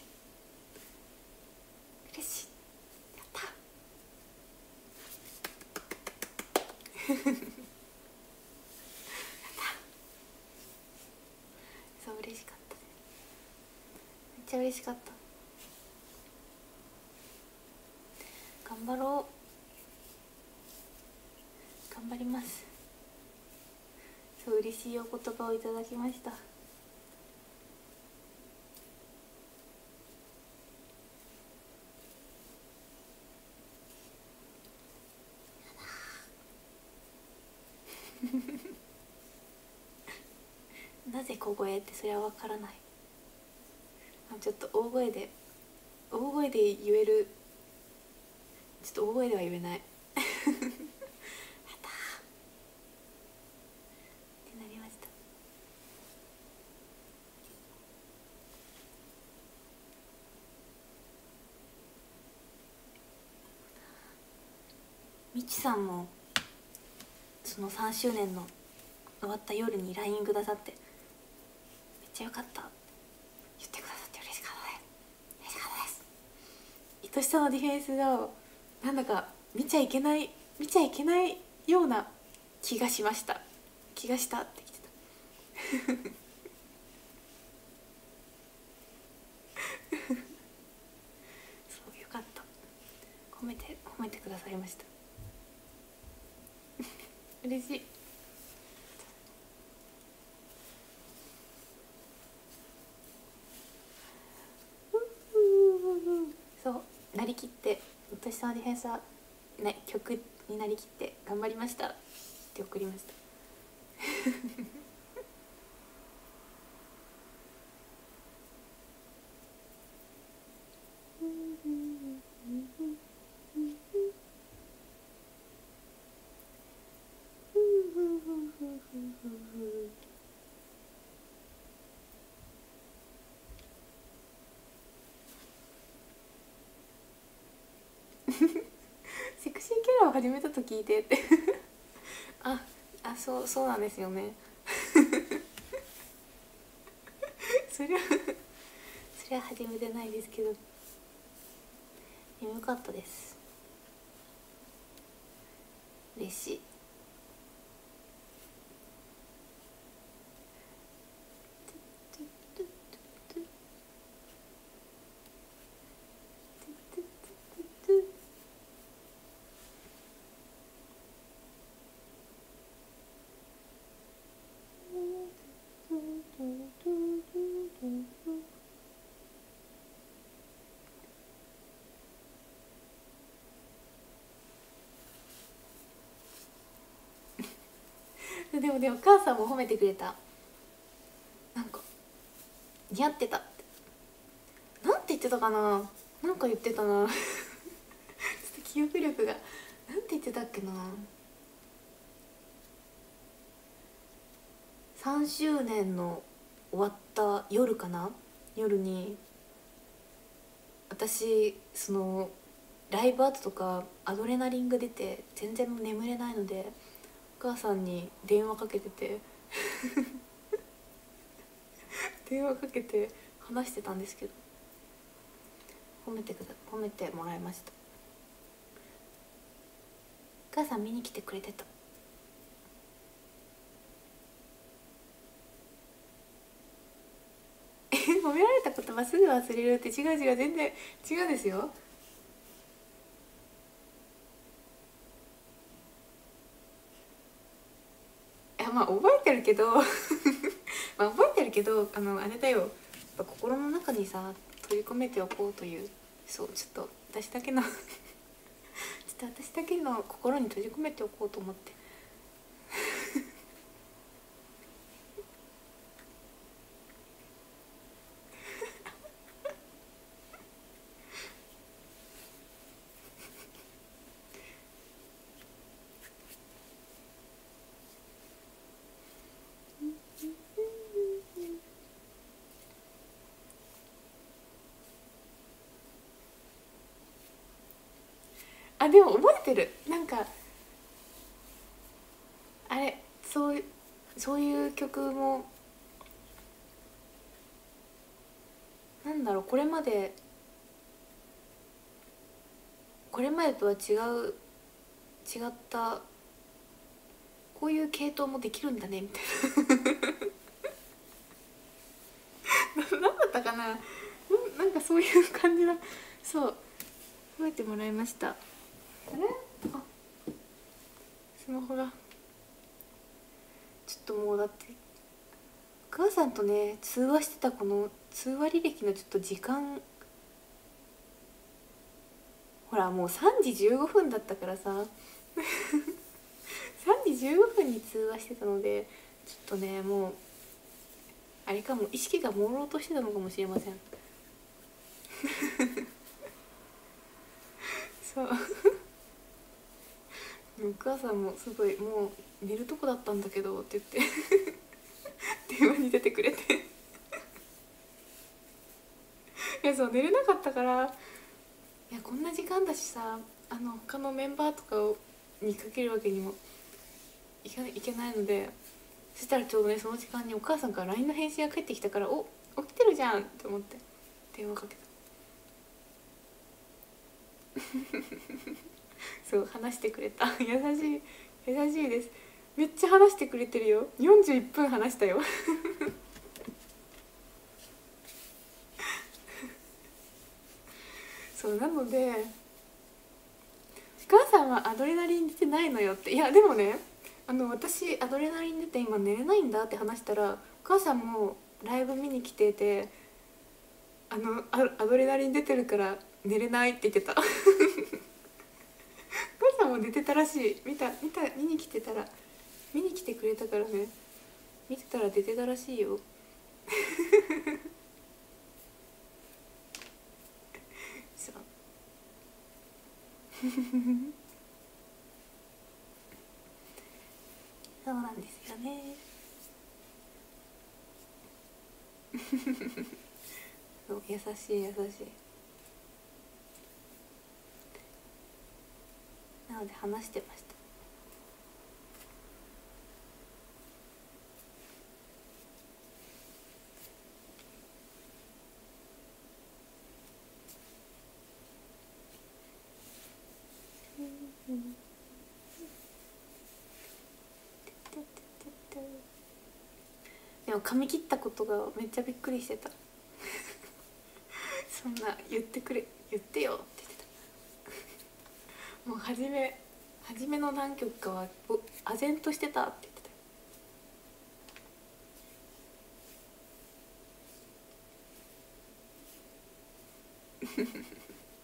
嬉しい、やったやったそう嬉しかったね、めっちゃ嬉しかった。頑張ろう、頑張ります。そう嬉しいお言葉をいただきました。なぜ小声ってそれは分からない。ちょっと大声で大声で言える、ちょっと大声では言えないやったーってなりました。みちさんもそのさんしゅうねんの終わった夜に ライン くださって、めっちゃよかった言ってくださって嬉しかったです嬉しかったです。愛しさのディフェンスがなんだか見ちゃいけない見ちゃいけないような気がしました気がしたって言ってたそうよかった、褒めて褒めてくださいました嬉しい。そうなりきって、私のディフェンスは、ね、曲になりきって頑張りましたって送りましたセクシーキャラを始めたと聞いてってああそうそうなんですよねそれはそれは始めてないですけど、眠かったです。嬉しい。でもね、お母さんも褒めてくれた。なんか似合ってたって。なんて言ってたかな、なんか言ってたなちょっと記憶力が、なんて言ってたっけな。さんしゅうねんの終わった夜かな、夜に私そのライブアートとかアドレナリンが出て全然眠れないので、お母さんに電話かけてて電話かけて話してたんですけど、 褒めてくだ褒めてもらいました。お母さん見に来てくれてた。褒められた言葉すぐ忘れるって、違う違う、全然違うんですよ。いやまあ覚えてるけどまあ覚えてるけど、あのあれだよ、やっぱ心の中にさ取り込めておこうという、そうちょっと私だけのちょっと私だけの心に閉じ込めておこうと思ってあでも覚えてる、なんかあれ、そうそういう曲もなんだろう、これまでこれまでとは違う違ったこういう系統もできるんだねみたいな何だったかな、なんかそういう感じの、そう覚えてもらいました。あれ、あスマホがちょっともうだってお母さんとね通話してたこの通話履歴のちょっと時間、ほらもうさんじじゅうごふんだったからささんじじゅうごふんに通話してたので、ちょっとねもうあれかも、意識が朦朧としてたのかもしれませんそうお母さんもすごいもう寝るとこだったんだけどって言って電話に出てくれていやそう寝れなかったから、いやこんな時間だしさ、あの他のメンバーとかをにかけるわけにもいかいけないので、そしたらちょうどねその時間にお母さんから ライン の返信が返ってきたから、お起きてるじゃんって思って電話かけたそう話してくれた優しい優しいです。めっちゃ話してくれてるよ、よんじゅういっぷん話したよそうなのでお母さんはアドレナリン出てないのよって、いやでもね、あの私アドレナリン出て今寝れないんだって話したら、お母さんもライブ見に来てて、あのアドレナリン出てるから寝れないって言ってたお母さんも寝てたらしい、見た見た見に来てたら見に来てくれたからね、見てたら出てたらしいよそうそうなんですよねそう優しい優しい、なので話してました。でも髪切ったことがめっちゃびっくりしてたそんな言ってくれ言ってよって言ってたもう初め初めの何曲かは唖然としてたって言ってた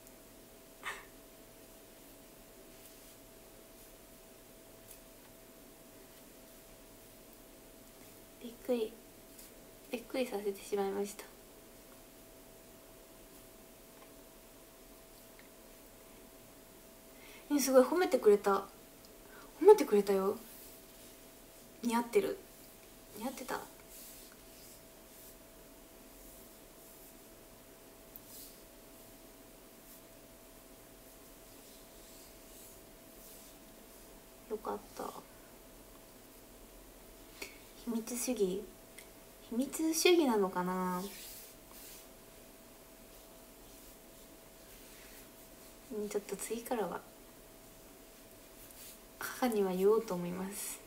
びっくりびっくりさせてしまいました。えすごい褒めてくれた褒めてくれたよ、似合ってる似合ってた。よかった。秘密主義秘密主義なのかな、 ちょっと次からは母には言おうと思います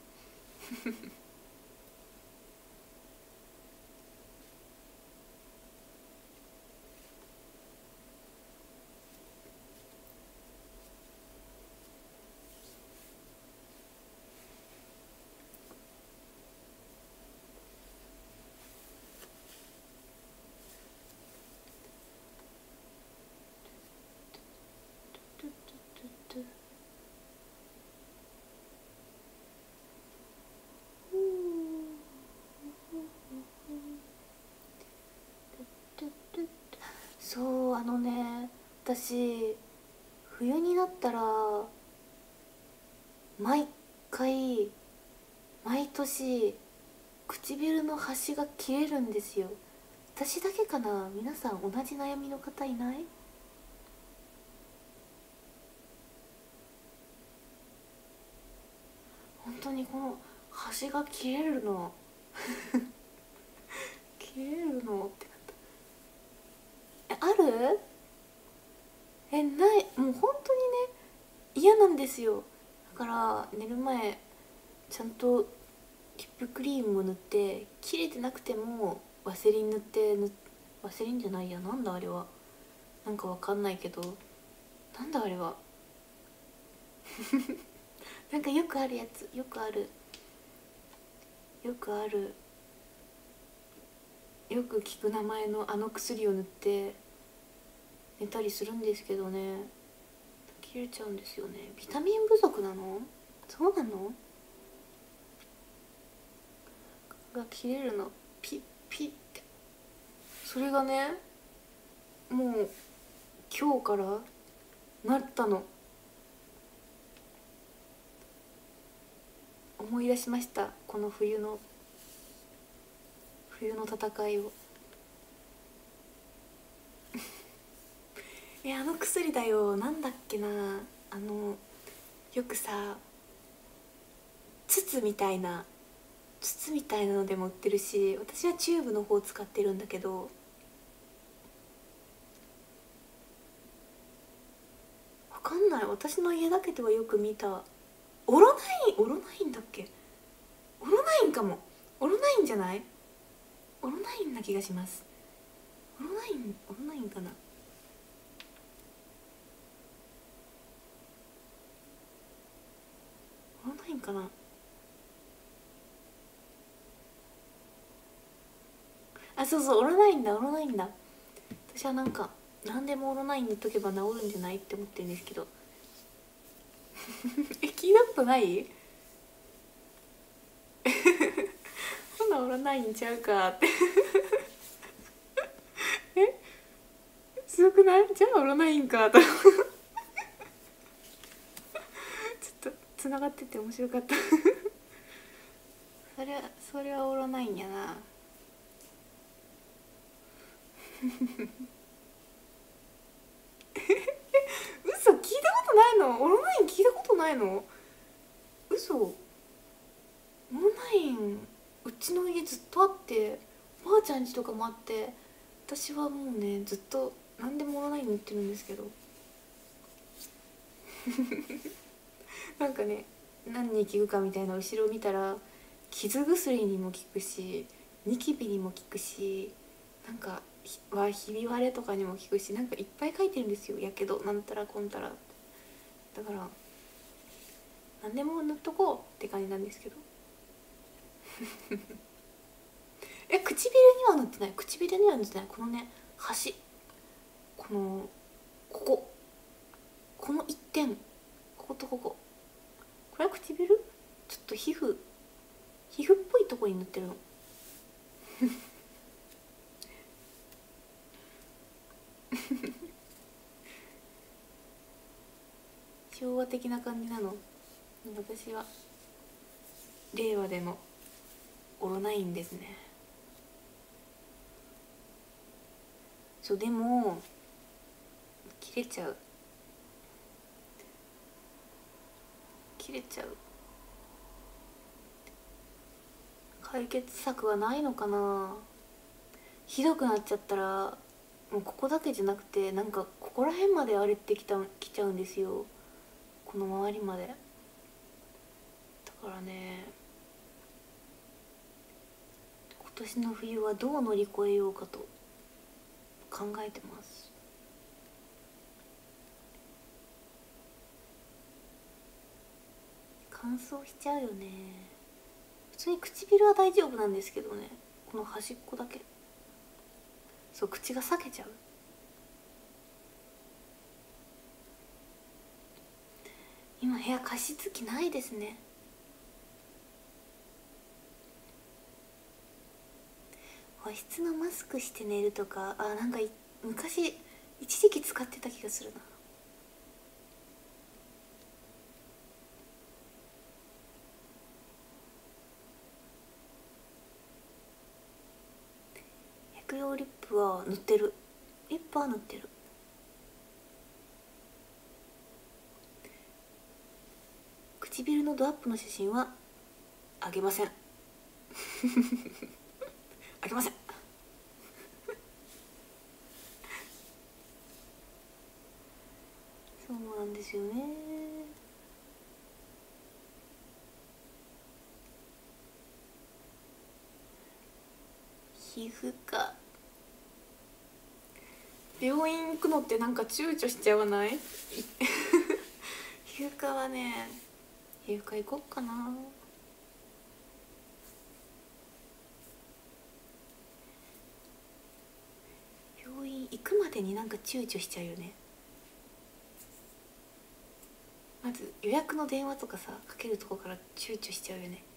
そうあのね、私冬になったら毎回毎年唇の端が切れるんですよ。私だけかな？皆さん同じ悩みの方いない？本当にこの端が切れるの切れるのってなった。え、ある？え、ない。もう本当にね、嫌なんですよ。だから寝る前ちゃんとリップクリームを塗って、切れてなくてもワセリン塗って塗ワセリンじゃないや、なんだあれは、なんかわかんないけど、なんだあれはなんかよくあるやつ、よくあるよくあるよく聞く名前のあの薬を塗って寝たりするんですけどね、切れちゃうんですよね。ビタミン不足なの？そうなの？が切れるの、ピッピッって。それがね、もう今日からなったの。思い出しました、この冬の冬の戦いをえ、あの薬だよ、なんだっけな、あのよくさ、筒みたいな筒みたいなのでも売ってるし、私はチューブの方を使ってるんだけど、わかんない、私の家だけではよく見た。オロナイン、オロナインだっけ？オロナインかも。オロナインじゃない？オロナインな気がします。オロナイン、オロナインかな。オロナインかな。あ、そうそう、オロナインだ、オロナインだ。私はなんか何でもオロナイン塗っとけば治るんじゃないって思ってるんですけどえ、聞いたことない？そんなオロナインちゃうかってえ、すごくない？じゃあオロナインかとちょっとつながってて面白かったそれはそれはオロナインやな嘘、聞いたことないの？オロナイン聞いたことないの？嘘。オロナインうちの家ずっとあって、ばあちゃん家とかもあって、私はもうねずっと何でもオロナイン塗ってるんですけどなんかね、何に効くかみたいな後ろを見たら、傷薬にも効くし、ニキビにも効くし、なんかはひび割れとかにも効くし、なんかいっぱい書いてるんですよ。やけどなんたらこんたら。だから何でも塗っとこうって感じなんですけどえ、唇には塗ってない。唇には塗ってない。このね、端、このこここの一点、こことここ、これは唇？ちょっと皮膚皮膚っぽいとこに塗ってるの昭和的な感じなの。私は令和でのオロナインですね。そう、でも切れちゃう切れちゃう解決策はないのかな。ひどくなっちゃったらもうここだけじゃなくてなんかここら辺まで荒れてきたきちゃうんですよ、この周りまで。だからね、今年の冬はどう乗り越えようかと考えてます。乾燥しちゃうよね。普通に唇は大丈夫なんですけどね、この端っこだけ、そう口が裂けちゃう。今部屋加湿器ないですね。和室のマスクして寝るとか、あ、なんか昔一時期使ってた気がするな。薬用リップは塗ってる。リップは塗ってる。唇のドアップの写真はあげませんあげませんそうなんですよね。皮膚科、病院行くのってなんか躊躇しちゃわない皮膚科はね、皮膚科行こっかな。病院行くまでになんか躊躇しちゃうよね。まず予約の電話とかさかけるとこから躊躇しちゃうよね。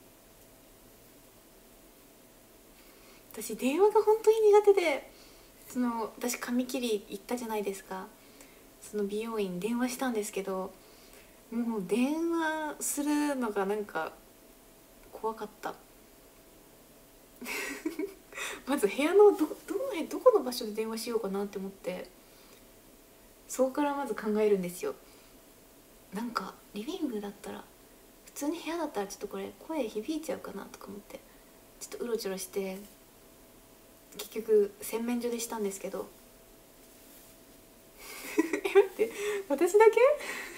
私電話が本当に苦手で、その私髪切り行ったじゃないですか。その美容院電話したんですけど、もう電話するのがなんか怖かったまず部屋のどどのどこの場所で電話しようかなって思って、そこからまず考えるんですよ。なんかリビングだったら、普通に部屋だったらちょっとこれ声響いちゃうかなとか思ってちょっとうろちょろして、結局洗面所でしたんですけどえ待って、私だけ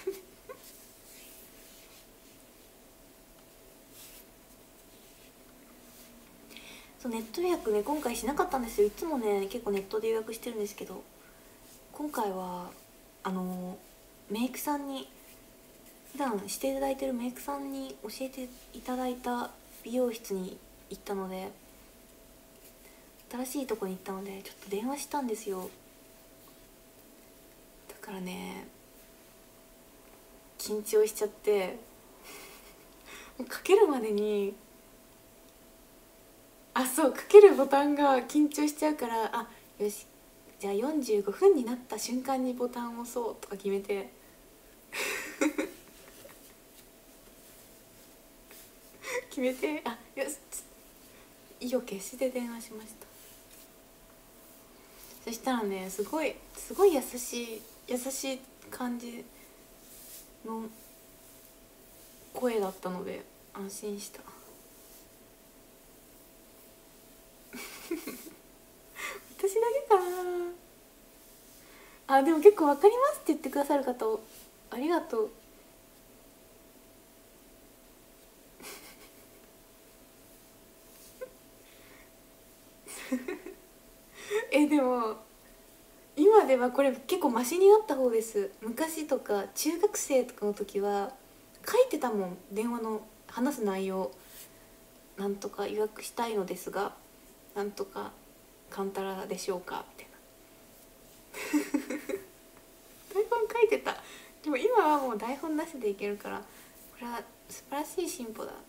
そう、ネット予約ね今回しなかったんですよ。いつもね結構ネットで予約してるんですけど、今回はあのメイクさんに、普段していただいてるメイクさんに教えていただいた美容室に行ったので、新しいとこに行ったのでちょっと電話したんですよ。だからね緊張しちゃってかけるまでに、あ、そう、かけるボタンが緊張しちゃうから、あ、よし、じゃあよんじゅうごふんになった瞬間にボタンを押そうとか決めて決めて、あ、よし、意を決して電話しました。そしたらね、すごいすごい優しい優しい感じの声だったので安心した私だけかなあ。でも結構分かりますって言ってくださる方ありがとうえ、でも今ではこれ結構マシになった方です。昔とか中学生とかの時は書いてたもん、電話の話す内容。なんとか予約したいのですが、なんとかカンタラでしょうかみたいな台本書いてた。でも今はもう台本なしでいけるから、これは素晴らしい進歩だ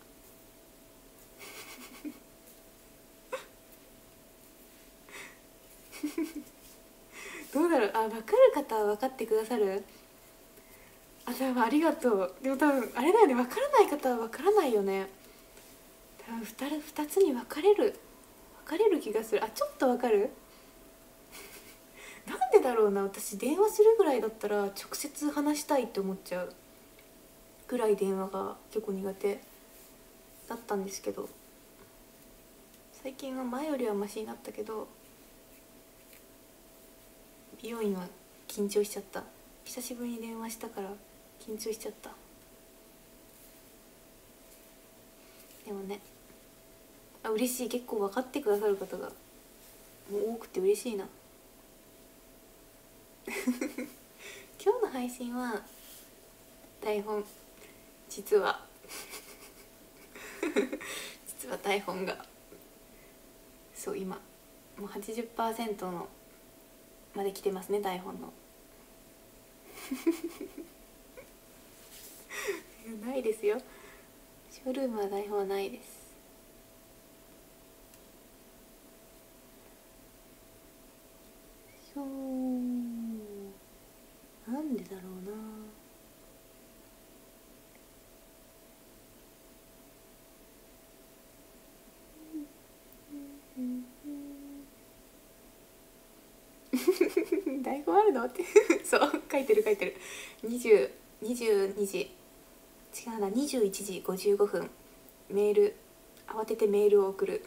どうだろう、あ、分かる方は分かってくださる。あ、多分ありがとう。でも多分あれだよね、分からない方は分からないよね。多分 2, 2つに分かれる分かれる気がする。あ、ちょっと分かるなんでだろうな、私電話するぐらいだったら直接話したいって思っちゃうぐらい電話が結構苦手だったんですけど、最近は前よりはマシになったけど、 美容院は緊張しちゃった。久しぶりに電話したから緊張しちゃった。でもね、あ、嬉しい。結構分かってくださる方がもう多くて嬉しいな。今日の配信は台本、実は実は台本が、そう今もう はちじゅっパーセント のまで来てますね、台本の。ないですよ、ショールームは台本はないです。そう、なんでだろうな。台本あるのってそう書いてる書いてる。にじゅう、にじゅうにじ、違うな、にじゅういちじごじゅうごふんメール、慌ててメールを送る。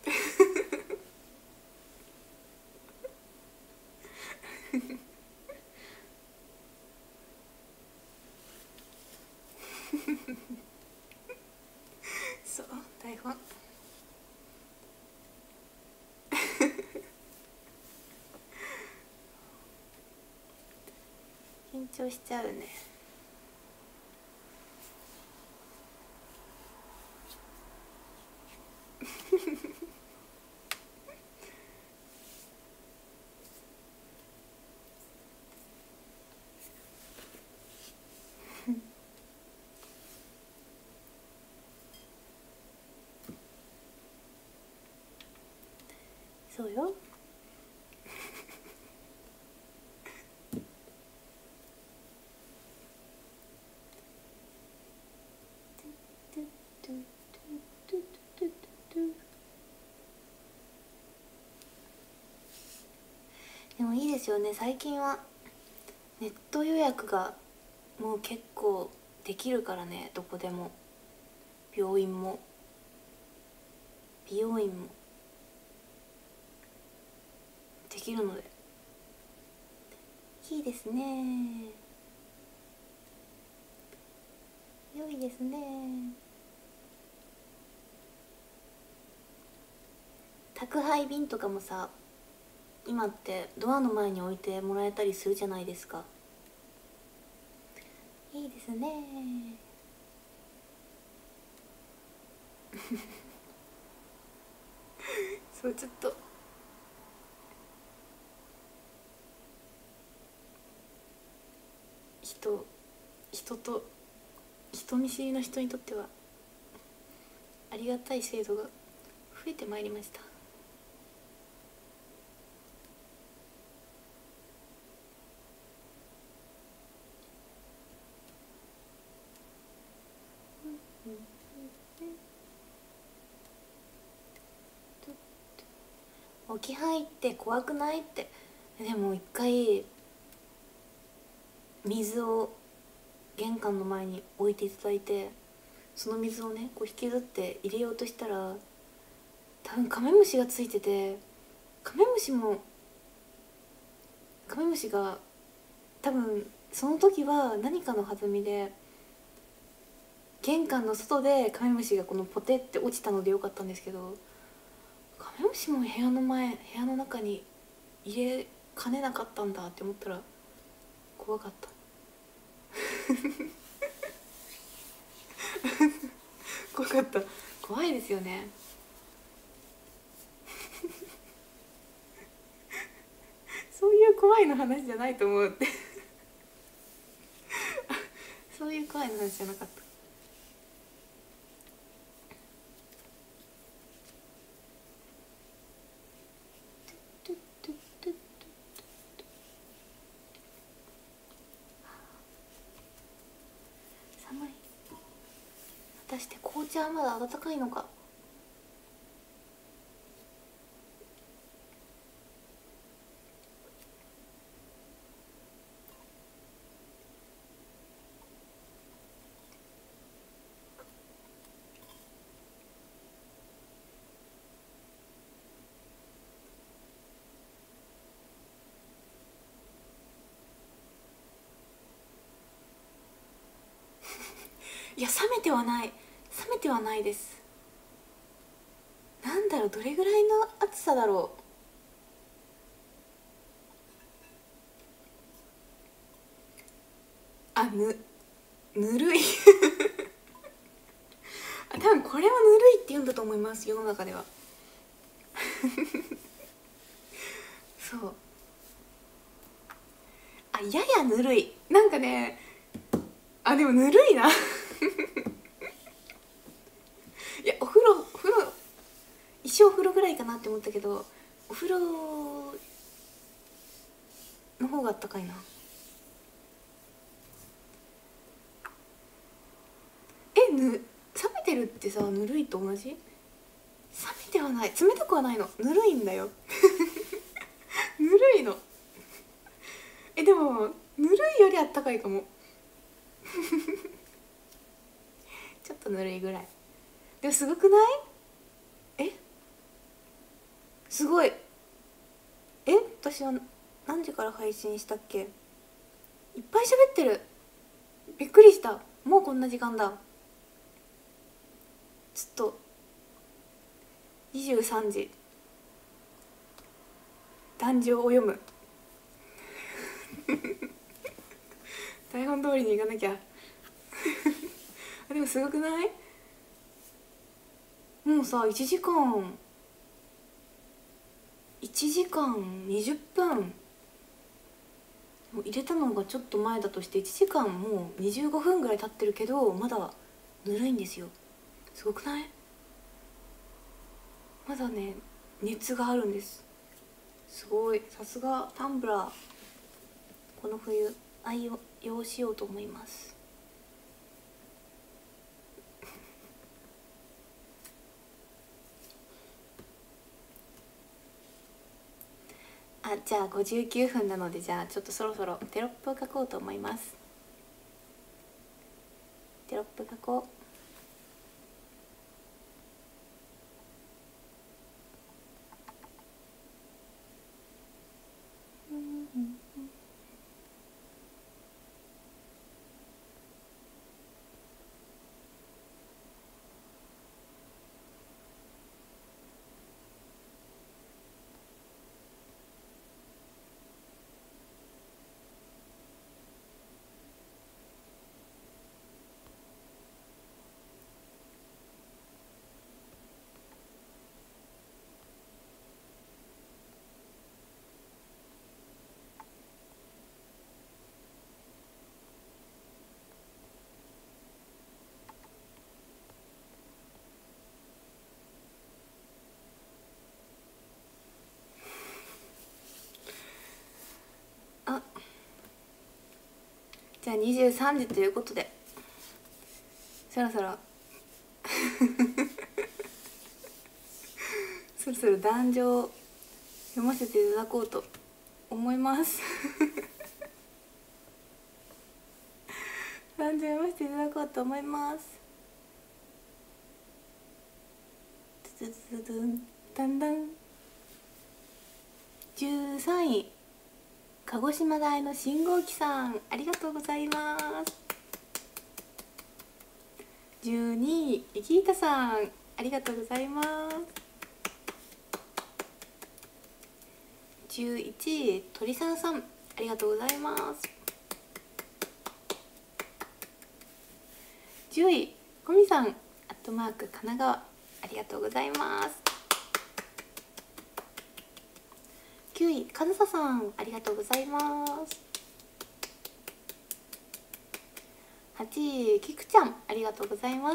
そう、台本緊張しちゃうね。そうよ。でもいいですよね、最近はネット予約がもう結構できるからね。どこでも、病院も美容院もできるのでいいですね。良いですね。宅配便とかもさ、今ってドアの前に置いてもらえたりするじゃないですか。いいですね。そう、ちょっと人人と人見知りの人にとってはありがたい制度が増えてまいりました。置き配って怖くないって。でも一回水を玄関の前に置いていただいて、その水をねこう引きずって入れようとしたら、多分カメムシがついてて、カメムシもカメムシが多分その時は何かの弾みで玄関の外でカメムシがこのポテって落ちたのでよかったんですけど、カメムシも部屋の前部屋の中に入れかねなかったんだって思ったら怖かった。怖かった。怖いですよね。そういう怖いの話じゃないと思うってそういう怖いの話じゃなかった。寒い。果たして紅茶はまだ温かいのか。 いや冷めてはない、冷めてはないです。なんだろう、どれぐらいの暑さだろう。あ、ぬぬるいあ、多分これはぬるいって言うんだと思います、世の中ではそう、あ、ややぬるい、なんかね、あ、でもぬるいないや、お風呂お風呂一生お風呂ぐらいかなって思ったけど、お風呂の方があったかいな。え、ぬ冷めてるってさ、ぬるいと同じ？冷めてはない、冷たくはないの、ぬるいんだよぬるいのえ、でもぬるいよりあったかいかもちょっとぬるいぐらい。でもすごくない？え、すごい。え、私は何時から配信したっけ？いっぱい喋ってる。びっくりした。もうこんな時間だ。ちょっとにじゅうさんじ、壇上を読む台本通りに行かなきゃでもすごくない？もうさ、いちじかんいちじかんにじゅっぷん、もう入れたのがちょっと前だとしていちじかんもうにじゅうごふんぐらい経ってるけど、まだぬるいんですよ。すごくない？まだね、熱があるんです。すごい、さすがタンブラー。この冬愛用しようと思いますあ、じゃあごじゅうきゅうふんなので、じゃあちょっとそろそろテロップを書こうと思います。テロップ書こう。あ、じゃあにじゅうさんじということで、そろそろそろそろ壇上を読ませていただこうと思います壇上読ませていただこうと思います。ドゥドゥドゥンだんだん。じゅうさんい、鹿児島大の信号機さん、ありがとうございます。じゅうにい、イキータさん、ありがとうございます。じゅういちい、鳥さんさん、ありがとうございます。じゅうい、コミさん、アットマーク神奈川、ありがとうございます。きゅうい、かずささん、ありがとうございます。はちい、きくちゃん、ありがとうございます。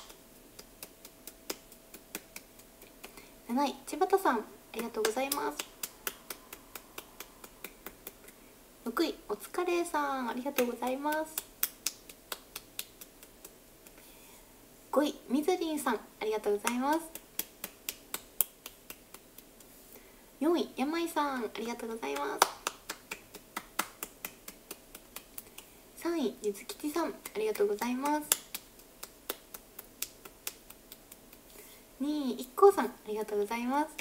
なない、ちばたさん、ありがとうございます。ろくい、おつかれさん、ありがとうございます。ごい、みずりんさん、ありがとうございます。よんい、やまいさん、ありがとうございます。さんい、ゆずきちさん、ありがとうございます。にい、いっこうさん、ありがとうございます。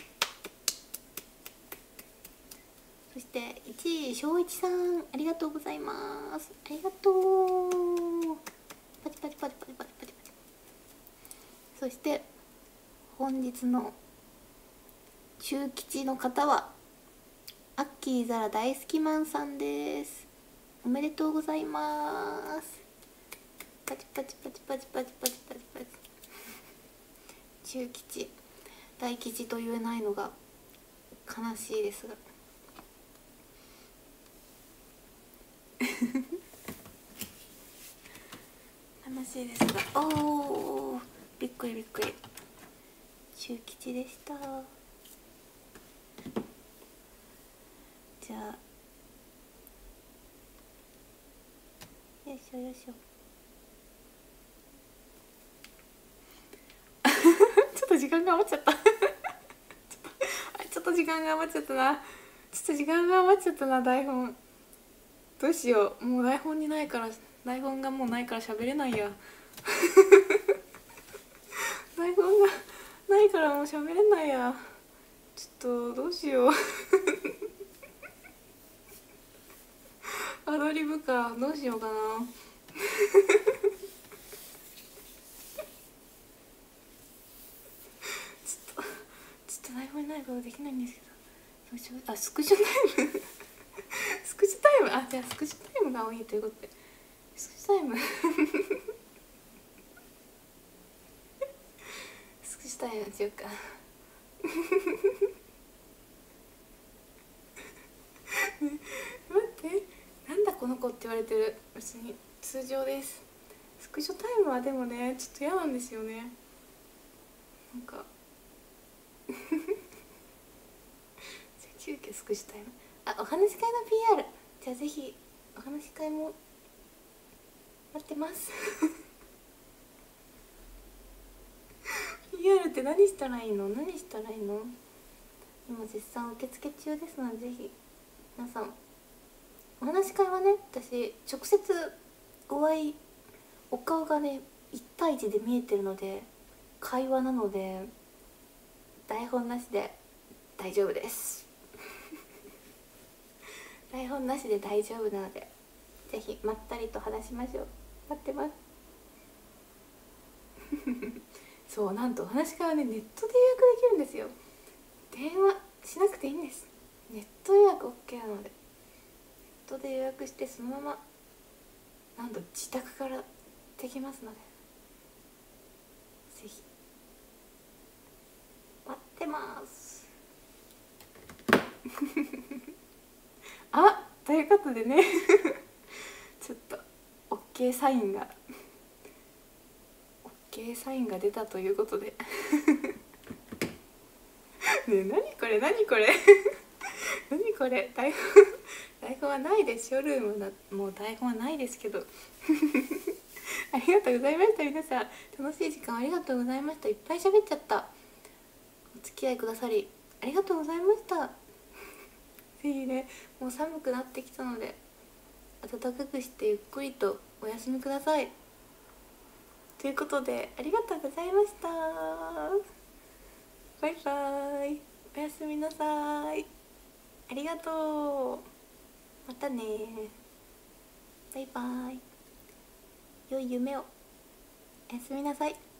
そしていちい、しょういちさん、ありがとうございます。ありがとう。パチパチパチパチパチ。 して本日の中吉の方はアッキーザラ大好きマンさんです。おめでとうございます。パチパチパチパチパチパチパチパチ。中吉大吉と言えないのが悲しいですが悲しいですが、おおびっくりびっくり、中吉でした。じゃあよいしょよいしょちょっと時間が余っちゃったちょっとちょっと時間が余っちゃったなちょっと時間が余っちゃったな。台本どうしよう、もう台本にないから、台本がもうないから喋れないや台本がないからもう喋れないや。ちょっとどうしようアドリブか、どうしようかなちょっとちょっと台本にないことできないんですけど、どうしよう。あ、スクショタイムスクショタイム、あ、じゃあスクショタイムが多いということでスクショタイムスクショタイムしようか待って、なんだこの子って言われてる。別に通常です。スクショタイムはでもねちょっと嫌なんですよね、なんかじゃあ急遽スクショタイム、あ、お話し会の ピーアール、 じゃあぜひお話し会も待ってますピーアール って何したらいいの、何したらいいの。今絶賛受付中ですので、ぜひ皆さんお話し会はね、私直接お会い、お顔がねいち対いちで見えてるので会話なので台本なしで大丈夫です台本なしで大丈夫なのでぜひまったりと話しましょう。待ってますそう、なんとお話し会はねネットで予約できるんですよ。電話しなくていいんです。ネット予約 OK なのでネットで予約してそのままなんと自宅からできますのでぜひ待ってますあ、ということでねちょっと OK サインが OK サインが出たということでねえ、何これ何これ何これ、台本台本はないです。ショールームだもう台本はないですけどありがとうございました。皆さん楽しい時間ありがとうございました。いっぱい喋っちゃった。お付き合いくださりありがとうございましたぜひね、もう寒くなってきたので暖かくしてゆっくりとお休みください。ということでありがとうございました。バイバイ、おやすみなさい。ありがとう、またね、バイバイ、良い夢を、おやすみなさい。